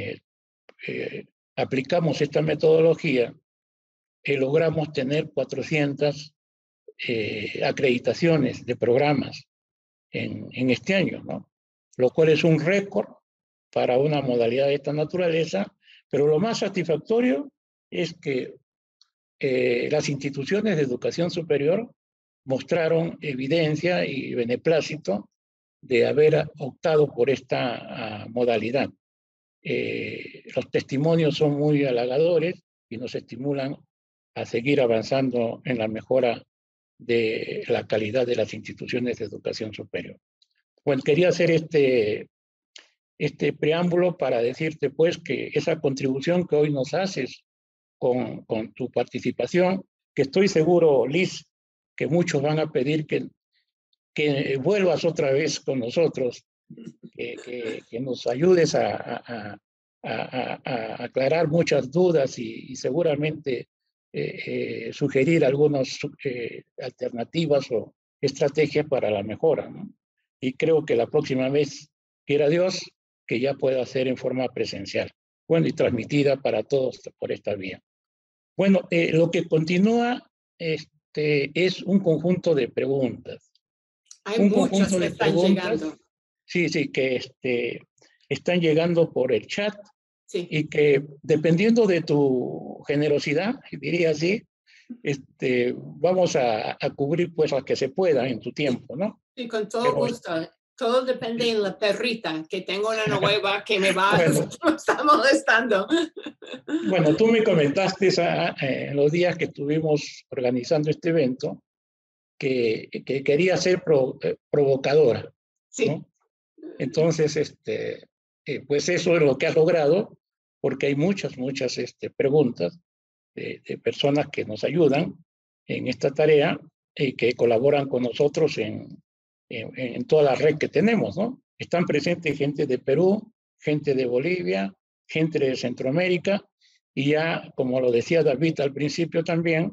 aplicamos esta metodología, logramos tener 400 acreditaciones de programas en este año, ¿no? Lo cual es un récord para una modalidad de esta naturaleza, pero lo más satisfactorio es que las instituciones de educación superior mostraron evidencia y beneplácito de haber optado por esta modalidad. Los testimonios son muy halagadores y nos estimulan a seguir avanzando en la mejora de la calidad de las instituciones de educación superior. Bueno, quería hacer este preámbulo para decirte pues que esa contribución que hoy nos haces con tu participación, que estoy seguro, Liz, que muchos van a pedir que vuelvas otra vez con nosotros, que nos ayudes a aclarar muchas dudas y seguramente sugerir algunas alternativas o estrategias para la mejora, ¿no? Y creo que la próxima vez, quiera Dios, que ya pueda ser en forma presencial, bueno, y transmitida para todos por esta vía. Bueno, lo que continúa es un conjunto de preguntas. Hay Un muchos conjunto que de están preguntas, llegando. sí, que están llegando por el chat Sí. y que dependiendo de tu generosidad, diría así, vamos a cubrir pues las que se pueda en tu tiempo, ¿no? Sí, con todo Pero, gusto. Todo depende de la perrita, que tengo una nueva que me va, bueno, me está molestando. bueno, tú me comentaste en los días que estuvimos organizando este evento que quería ser provocadora, Sí. ¿no? Entonces, pues eso es lo que has logrado, porque hay muchas preguntas de personas que nos ayudan en esta tarea y que colaboran con nosotros en toda la red que tenemos, ¿no? Están presentes gente de Perú, gente de Bolivia, gente de Centroamérica y ya, como lo decía David al principio también,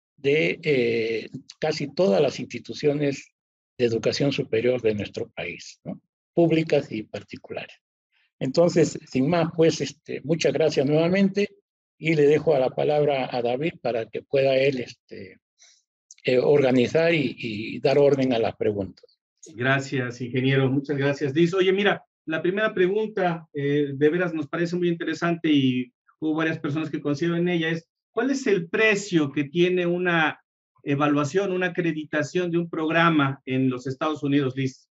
de casi todas las instituciones de educación superior de nuestro país, ¿no? Públicas y particulares. Entonces, sin más, pues muchas gracias nuevamente y le dejo a la palabra a David para que pueda él organizar y dar orden a las preguntas. Gracias, ingeniero. Muchas gracias, Liz. Oye, mira, la primera pregunta de veras nos parece muy interesante y hubo varias personas que coincidieron en ella, es ¿cuál es el precio que tiene una evaluación, una acreditación de un programa en los Estados Unidos, Liz?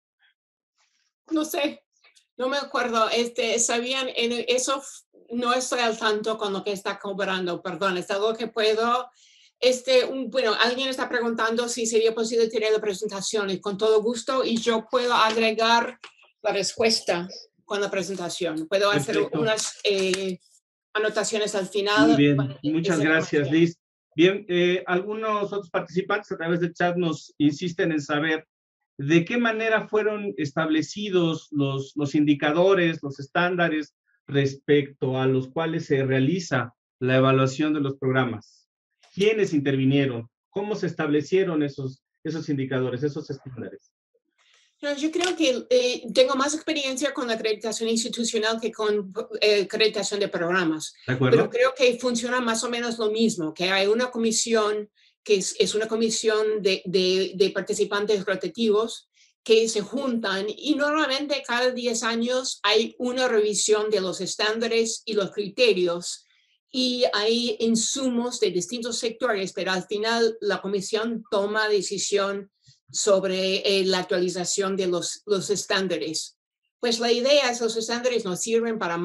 No sé, no me acuerdo. Sabían, eso no estoy al tanto con lo que está cobrando, perdón, es algo que puedo. Bueno, alguien está preguntando si sería posible tener la presentación y con todo gusto y yo puedo agregar la respuesta con la presentación. Puedo hacer Perfecto. unas anotaciones al final. Muy bien, muchas gracias, Liz. Bien, algunos otros participantes a través del chat nos insisten en saber de qué manera fueron establecidos los indicadores, los estándares respecto a los cuales se realiza la evaluación de los programas. ¿Quiénes intervinieron? ¿Cómo se establecieron esos indicadores, esos estándares? No, yo creo que tengo más experiencia con la acreditación institucional que con acreditación de programas. ¿De acuerdo? Pero creo que funciona más o menos lo mismo, que hay una comisión que es una comisión de participantes rotativos que se juntan y normalmente cada 10 años hay una revisión de los estándares y los criterios y hay insumos de distintos sectores, pero al final la comisión toma decisión sobre la actualización de los estándares. Pues la idea es que los estándares nos sirven para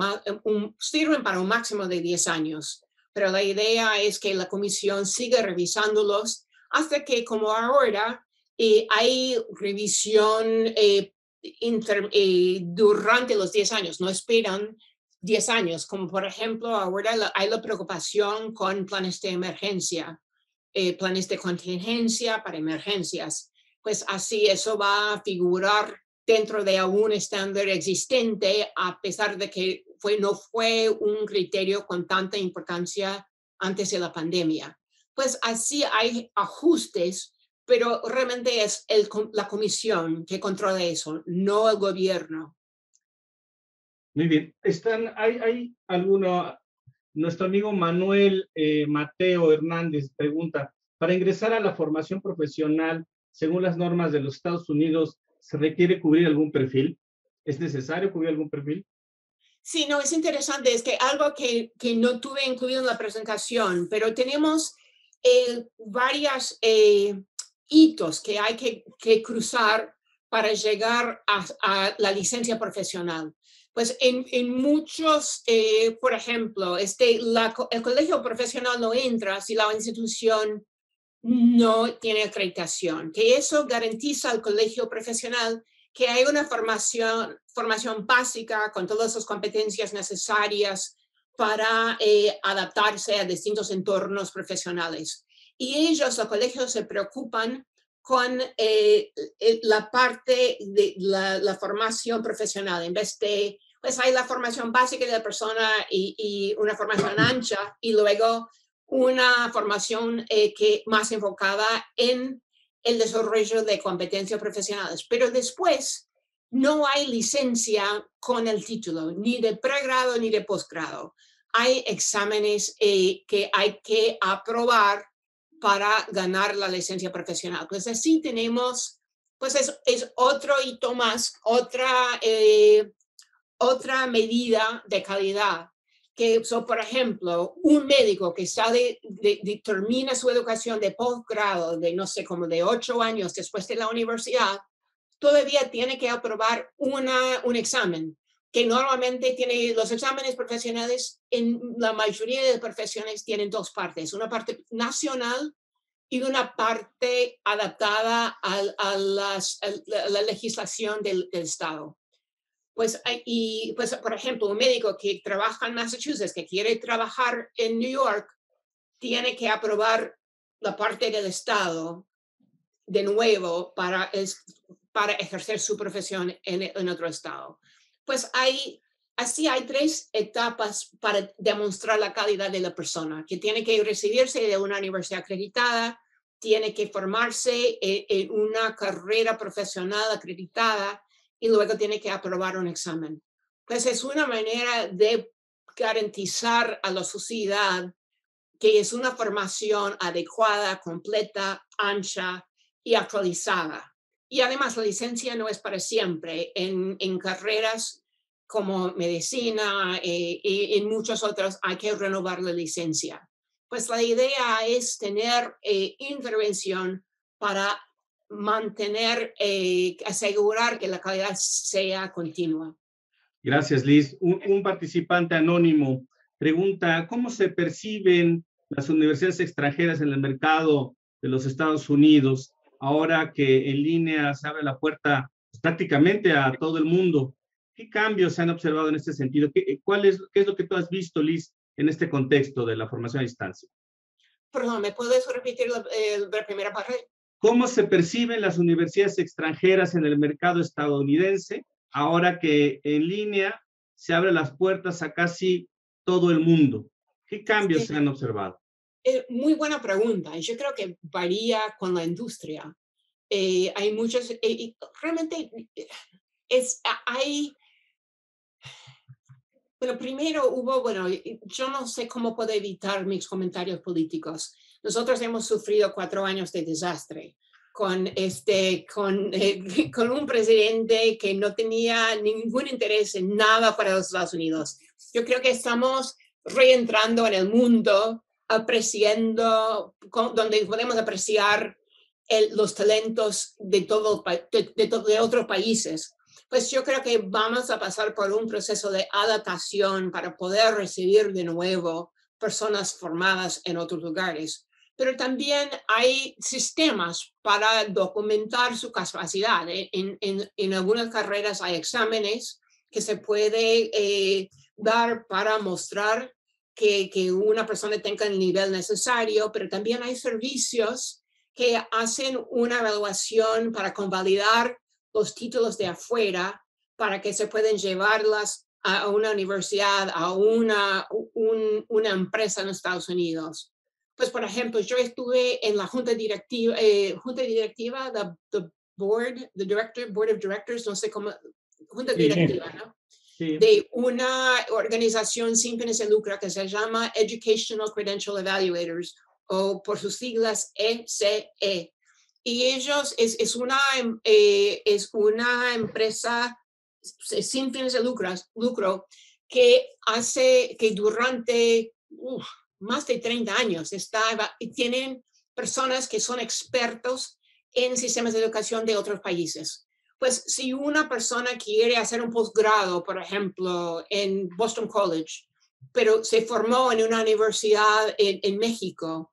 un máximo de 10 años, pero la idea es que la comisión siga revisándolos hasta que, como ahora, hay revisión durante los 10 años, no esperan 10 años, como por ejemplo ahora hay la preocupación con planes de emergencia, planes de contingencia para emergencias. Pues así eso va a figurar dentro de algún estándar existente, a pesar de que no fue un criterio con tanta importancia antes de la pandemia. Pues así hay ajustes, pero realmente es la comisión que controla eso, no el gobierno. Muy bien. ¿Hay alguno? Nuestro amigo Manuel Mateo Hernández pregunta, para ingresar a la formación profesional, según las normas de los Estados Unidos, ¿se requiere cubrir algún perfil? ¿Es necesario cubrir algún perfil? Sí, no, es interesante, es que algo que no tuve incluido en la presentación, pero tenemos varios hitos que hay que cruzar para llegar a la licencia profesional. Pues en muchos, por ejemplo, el colegio profesional no entra si la institución no tiene acreditación, que eso garantiza al colegio profesional que hay una formación básica con todas las competencias necesarias para adaptarse a distintos entornos profesionales. Y ellos, los colegios, se preocupan con la parte de la formación profesional. En vez de, pues hay la formación básica de la persona y una formación ancha, y luego una formación que más enfocada en el desarrollo de competencias profesionales. Pero después no hay licencia con el título, ni de pregrado ni de posgrado. Hay exámenes que hay que aprobar para ganar la licencia profesional. Pues así tenemos, pues es otro hito más, otra medida de calidad. Que, por ejemplo, un médico que termina su educación de posgrado de, no sé, como de 8 años después de la universidad, todavía tiene que aprobar un examen, que normalmente tiene los exámenes profesionales, en la mayoría de las profesiones tienen dos partes, una parte nacional y una parte adaptada a la legislación del Estado. Pues, por ejemplo, un médico que trabaja en Massachusetts, que quiere trabajar en New York, tiene que aprobar la parte del Estado de nuevo para ejercer su profesión en otro estado. Pues así hay 3 etapas para demostrar la calidad de la persona, que tiene que recibirse de una universidad acreditada, tiene que formarse en una carrera profesional acreditada y luego tiene que aprobar un examen. Pues es una manera de garantizar a la sociedad que es una formación adecuada, completa, ancha y actualizada. Y además la licencia no es para siempre. En carreras como medicina y en muchas otras hay que renovar la licencia. Pues la idea es tener intervención para mantener, asegurar que la calidad sea continua. Gracias, Liz. Un participante anónimo pregunta, ¿cómo se perciben las universidades extranjeras en el mercado de los Estados Unidos ahora que en línea se abre la puerta prácticamente a todo el mundo? ¿Qué cambios se han observado en este sentido? ¿Qué es lo que tú has visto, Liz, en este contexto de la formación a distancia? Perdón, ¿me puedes repetir la primera parte? ¿Cómo se perciben las universidades extranjeras en el mercado estadounidense ahora que en línea se abren las puertas a casi todo el mundo? ¿Qué cambios se han observado? Muy buena pregunta. Yo creo que varía con la industria. Hay muchos, realmente bueno, primero yo no sé cómo puedo evitar mis comentarios políticos. Nosotros hemos sufrido 4 años de desastre con un presidente que no tenía ningún interés en nada para los Estados Unidos. Yo creo que estamos reentrando en el mundo, donde podemos apreciar los talentos de otros países. Pues yo creo que vamos a pasar por un proceso de adaptación para poder recibir de nuevo personas formadas en otros lugares. Pero también hay sistemas para documentar su capacidad. En algunas carreras hay exámenes que se puede dar para mostrar que una persona tenga el nivel necesario, pero también hay servicios que hacen una evaluación para convalidar los títulos de afuera para que se puedan llevarlas a una universidad, a una empresa en Estados Unidos. Pues, por ejemplo, yo estuve en la junta directiva, the board of directors, no sé cómo, junta directiva, ¿no? Sí. De una organización sin fines de lucro que se llama Educational Credential Evaluators, o por sus siglas ECE. Y ellos es una empresa sin fines de lucro que hace que durante más de 30 años tienen personas que son expertos en sistemas de educación de otros países. Pues si una persona quiere hacer un posgrado, por ejemplo, en Boston College, pero se formó en una universidad en México,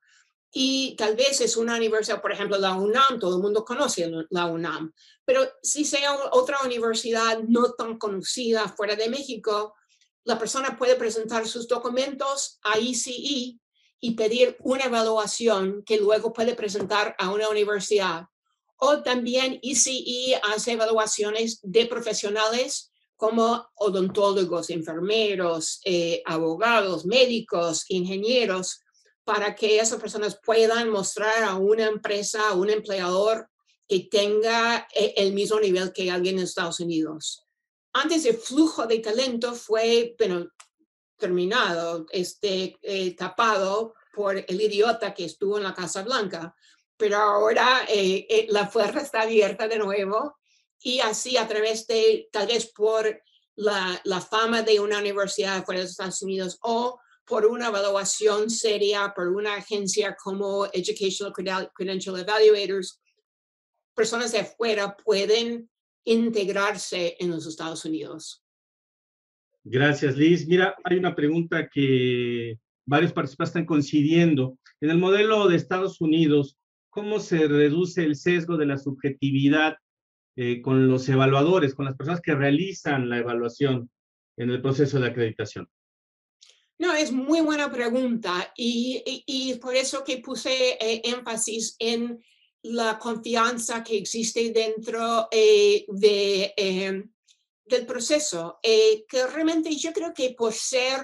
y tal vez es una universidad, por ejemplo, la UNAM, todo el mundo conoce la UNAM, pero si sea otra universidad no tan conocida fuera de México, la persona puede presentar sus documentos a ECE y pedir una evaluación que luego puede presentar a una universidad. O también ECE hace evaluaciones de profesionales como odontólogos, enfermeros, abogados, médicos, ingenieros, para que esas personas puedan mostrar a una empresa, a un empleador que tenga el mismo nivel que alguien en Estados Unidos. Antes el flujo de talento fue, bueno, terminado, tapado por el idiota que estuvo en la Casa Blanca, pero ahora la puerta está abierta de nuevo y así a través de, tal vez por la fama de una universidad fuera de Estados Unidos o por una evaluación seria por una agencia como Educational Credential Evaluators, personas de afuera pueden integrarse en los Estados Unidos. Gracias, Liz. Mira, hay una pregunta que varios participantes están coincidiendo. En el modelo de Estados Unidos, ¿cómo se reduce el sesgo de la subjetividad con los evaluadores, con las personas que realizan la evaluación en el proceso de acreditación? No, es muy buena pregunta y por eso que puse énfasis en la confianza que existe dentro del proceso, que realmente yo creo que por ser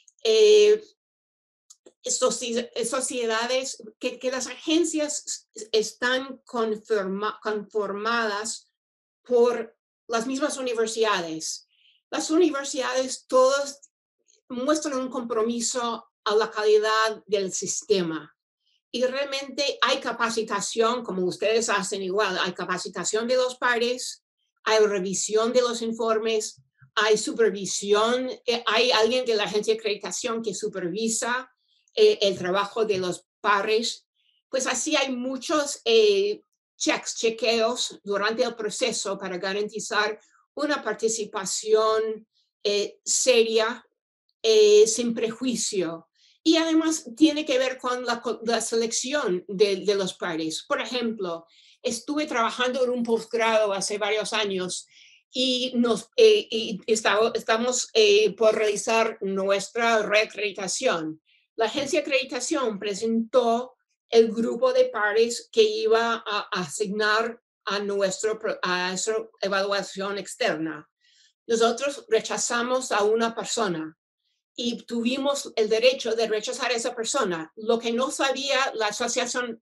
sociedades, que las agencias están conformadas por las mismas universidades. Las universidades todas muestran un compromiso a la calidad del sistema. Y realmente hay capacitación, como ustedes hacen igual, hay capacitación de los pares, hay revisión de los informes, hay supervisión, hay alguien de la agencia de acreditación que supervisa el trabajo de los pares. Pues así hay muchos chequeos durante el proceso para garantizar una participación seria, sin prejuicio. Y además tiene que ver con la selección de los pares. Por ejemplo, estuve trabajando en un posgrado hace varios años y estamos por realizar nuestra reacreditación. La agencia de acreditación presentó el grupo de pares que iba a asignar a nuestra evaluación externa. Nosotros rechazamos a una persona y tuvimos el derecho de rechazar a esa persona. Lo que no sabía la asociación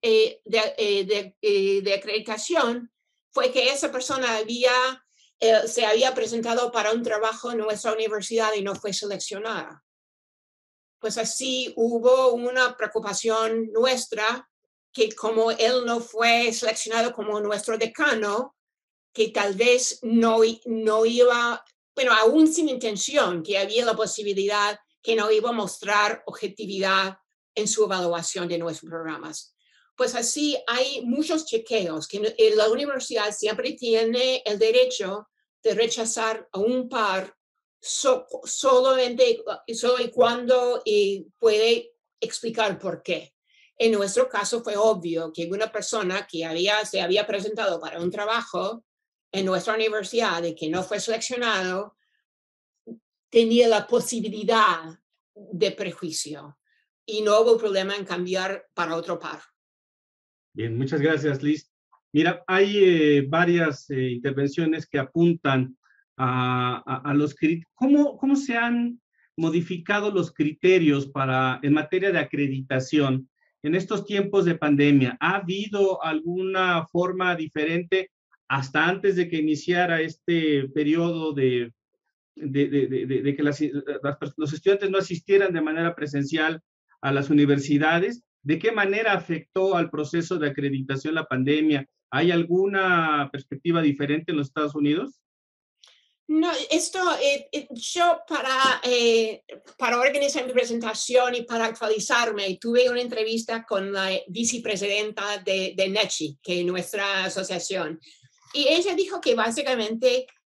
de acreditación fue que esa persona se había presentado para un trabajo en nuestra universidad y no fue seleccionada. Pues así hubo una preocupación nuestra que como él no fue seleccionado como nuestro decano, que tal vez no iba, bueno, aún sin intención, que había la posibilidad que no iba a mostrar objetividad en su evaluación de nuestros programas. Pues así hay muchos chequeos que la universidad siempre tiene el derecho de rechazar a un par solo y cuando puede explicar por qué. En nuestro caso fue obvio que una persona que se había presentado para un trabajo en nuestra universidad y que no fue seleccionado tenía la posibilidad de prejuicio y no hubo problema en cambiar para otro par. Bien, muchas gracias, Liz. Mira, hay varias intervenciones que apuntan a los criterios. ¿Cómo se han modificado los criterios en materia de acreditación en estos tiempos de pandemia? ¿Ha habido alguna forma diferente hasta antes de que iniciara este periodo de que los estudiantes no asistieran de manera presencial a las universidades? ¿De qué manera afectó al proceso de acreditación la pandemia? ¿Hay alguna perspectiva diferente en los Estados Unidos? No, yo para organizar mi presentación y para actualizarme, tuve una entrevista con la vicepresidenta de NECHI, que es nuestra asociación, y ella dijo que básicamente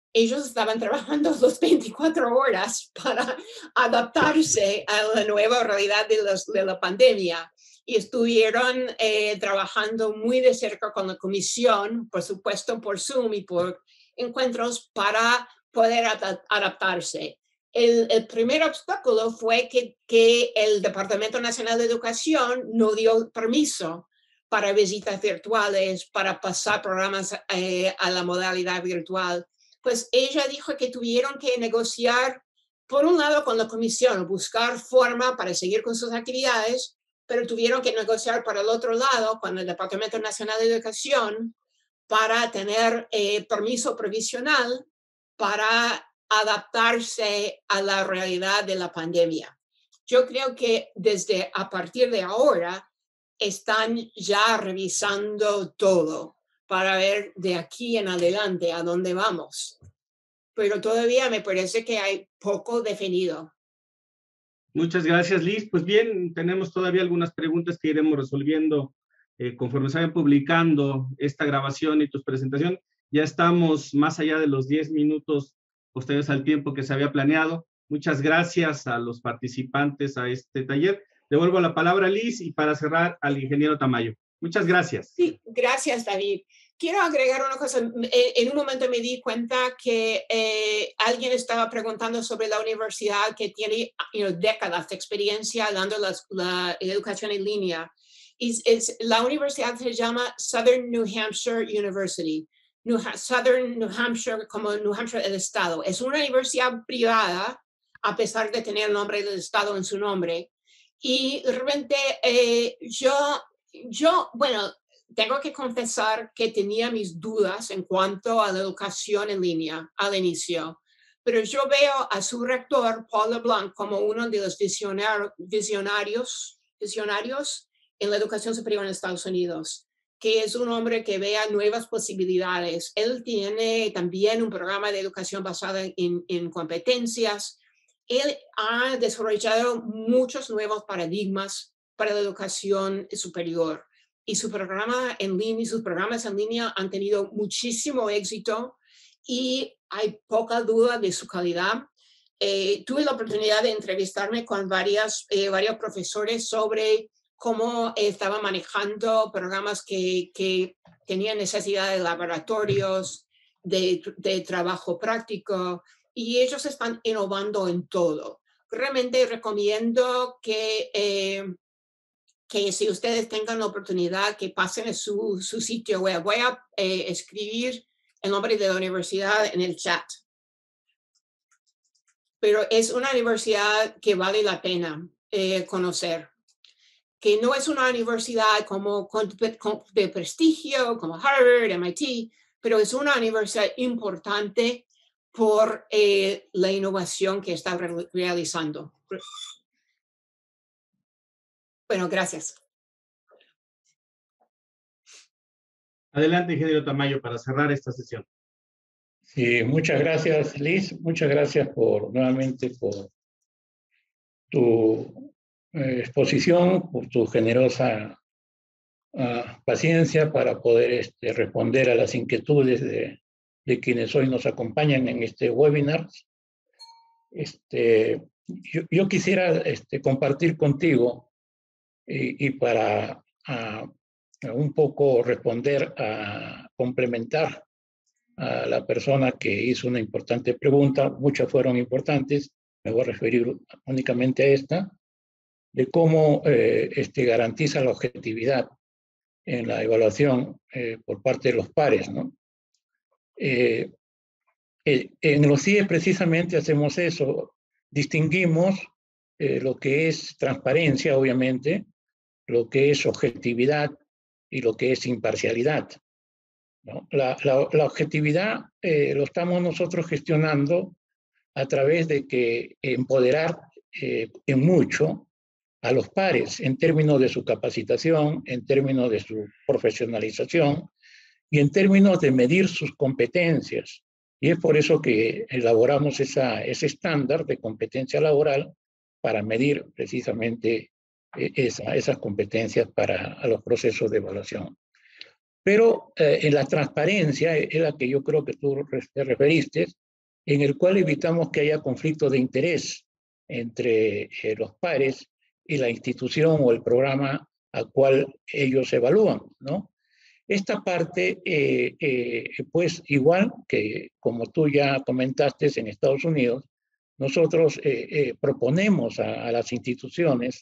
ellos estaban trabajando las 24 horas para adaptarse a la nueva realidad de la pandemia. Y estuvieron trabajando muy de cerca con la comisión, por supuesto por Zoom y por encuentros, para poder adaptarse. El primer obstáculo fue que el Departamento Nacional de Educación no dio permiso para visitas virtuales, para pasar programas a la modalidad virtual. Pues ella dijo que tuvieron que negociar, por un lado, con la comisión, buscar forma para seguir con sus actividades, pero tuvieron que negociar por el otro lado con el Departamento Nacional de Educación para tener permiso provisional para adaptarse a la realidad de la pandemia. Yo creo que desde a partir de ahora están ya revisando todo para ver de aquí en adelante a dónde vamos. Pero todavía me parece que hay poco definido. Muchas gracias, Liz. Pues bien, tenemos todavía algunas preguntas que iremos resolviendo conforme se vayan publicando esta grabación y tu presentación. Ya estamos más allá de los 10 minutos posteriores al tiempo que se había planeado. Muchas gracias a los participantes a este taller. Devuelvo la palabra a Liz y para cerrar al ingeniero Tamayo. Muchas gracias. Sí, gracias, David. Quiero agregar una cosa. En un momento me di cuenta que alguien estaba preguntando sobre la universidad que tiene décadas de experiencia dando la educación en línea. La universidad se llama Southern New Hampshire University. Southern New Hampshire, como New Hampshire, el estado. Es una universidad privada, a pesar de tener el nombre del estado en su nombre. Y realmente bueno, tengo que confesar que tenía mis dudas en cuanto a la educación en línea al inicio, pero yo veo a su rector, Paul LeBlanc, como uno de los visionarios en la educación superior en Estados Unidos, que es un hombre que vea nuevas posibilidades. Él tiene también un programa de educación basado en competencias. Él ha desarrollado muchos nuevos paradigmas para la educación superior. Y su programa en línea, sus programas en línea han tenido muchísimo éxito y hay poca duda de su calidad. Tuve la oportunidad de entrevistarme con varios profesores sobre cómo estaban manejando programas que tenían necesidad de laboratorios, de trabajo práctico, y ellos están innovando en todo. Realmente recomiendo que si ustedes tengan la oportunidad, que pasen a su sitio web. Voy a escribir el nombre de la universidad en el chat. Pero es una universidad que vale la pena conocer. Que no es una universidad de prestigio, como Harvard, MIT, pero es una universidad importante por la innovación que está realizando. Bueno, gracias. Adelante, ingeniero Tamayo, para cerrar esta sesión. Sí, muchas gracias, Liz. Muchas gracias nuevamente por tu exposición, por tu generosa paciencia para poder responder a las inquietudes de quienes hoy nos acompañan en este webinar. Yo quisiera compartir contigo y para un poco responder, complementar a la persona que hizo una importante pregunta. Muchas fueron importantes, me voy a referir únicamente a esta, de cómo garantiza la objetividad en la evaluación por parte de los pares, ¿no? En los CIE precisamente hacemos eso, distinguimos lo que es transparencia, obviamente, lo que es objetividad y lo que es imparcialidad, ¿no? La objetividad lo estamos nosotros gestionando a través de que empoderar en mucho a los pares en términos de su capacitación, en términos de su profesionalización y en términos de medir sus competencias. Y es por eso que elaboramos ese estándar de competencia laboral para medir precisamente esas competencias para los procesos de evaluación. Pero en la transparencia es la que yo creo que tú te referiste, en el cual evitamos que haya conflicto de interés entre los pares y la institución o el programa al cual ellos evalúan, ¿no? Esta parte, pues igual que como tú ya comentaste en Estados Unidos, nosotros proponemos a las instituciones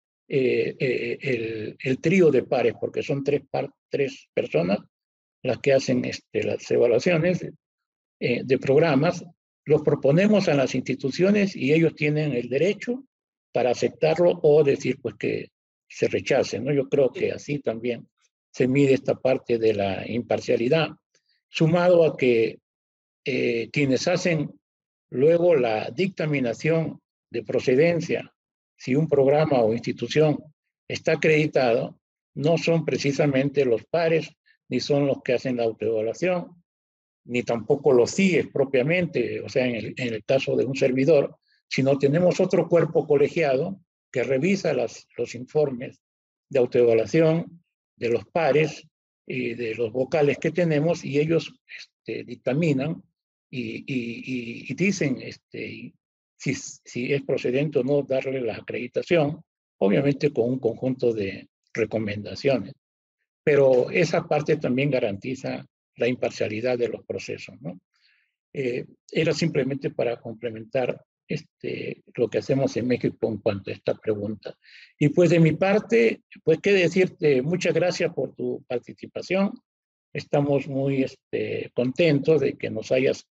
el trío de pares, porque son tres personas las que hacen las evaluaciones de programas, los proponemos a las instituciones y ellos tienen el derecho para aceptarlo o decir pues que se rechace, ¿no? Yo creo que así también se mide esta parte de la imparcialidad, sumado a que quienes hacen luego la dictaminación de procedencia, si un programa o institución está acreditado, no son precisamente los pares, ni son los que hacen la autoevaluación, ni tampoco los CIEs propiamente, o sea, en el caso de un servidor, sino tenemos otro cuerpo colegiado que revisa los informes de autoevaluación de los pares y de los vocales que tenemos, y ellos dictaminan y dicen si es procedente o no darle la acreditación, obviamente con un conjunto de recomendaciones. Pero esa parte también garantiza la imparcialidad de los procesos, ¿no? Era simplemente para complementar lo que hacemos en México en cuanto a esta pregunta. Y pues de mi parte, pues qué decirte, muchas gracias por tu participación. Estamos muy contentos de que nos hayas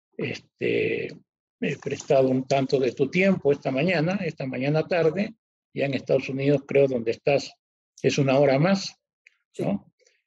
prestado un tanto de tu tiempo esta mañana tarde, ya en Estados Unidos creo donde estás es una hora más, ¿no?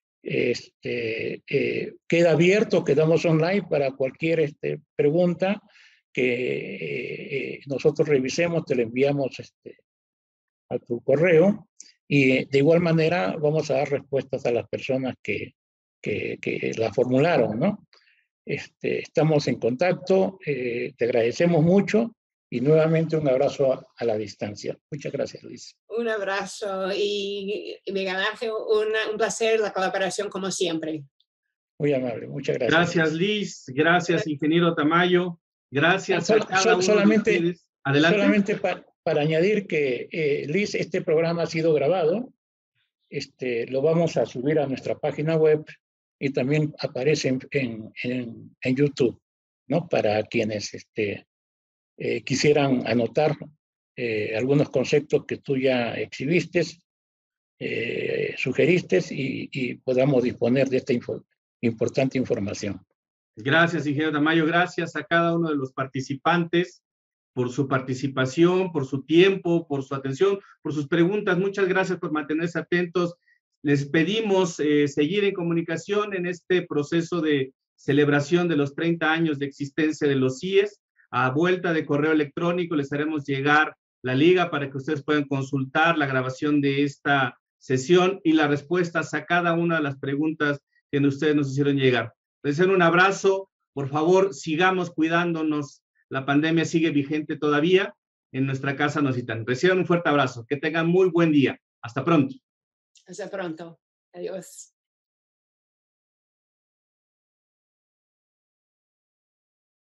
Queda abierto, quedamos online para cualquier pregunta que nosotros revisemos, te la enviamos a tu correo y de igual manera vamos a dar respuestas a las personas que la formularon, ¿no? Estamos en contacto, te agradecemos mucho y nuevamente un abrazo a la distancia. Muchas gracias, Luis. Un abrazo y Miguel Ángel, un placer la colaboración como siempre. Muy amable, muchas gracias. Gracias, Liz. Gracias, ingeniero Tamayo. Gracias a cada uno de ustedes. Adelante. Solamente para añadir que, Liz, este programa ha sido grabado. Lo vamos a subir a nuestra página web y también aparece en YouTube, ¿no? Para quienes quisieran anotar algunos conceptos que tú ya exhibiste, sugeriste y podamos disponer de esta importante información. Gracias, ingeniero Tamayo. Gracias a cada uno de los participantes por su participación, por su tiempo, por su atención, por sus preguntas. Muchas gracias por mantenerse atentos. Les pedimos seguir en comunicación en este proceso de celebración de los 30 años de existencia de los CIES. A vuelta de correo electrónico les haremos llegar la liga para que ustedes puedan consultar la grabación de esta sesión y las respuestas a cada una de las preguntas que ustedes nos hicieron llegar. Les doy un abrazo. Por favor, sigamos cuidándonos. La pandemia sigue vigente todavía. En nuestra casa nos citan. Reciban un fuerte abrazo. Que tengan muy buen día. Hasta pronto. Hasta pronto. Adiós.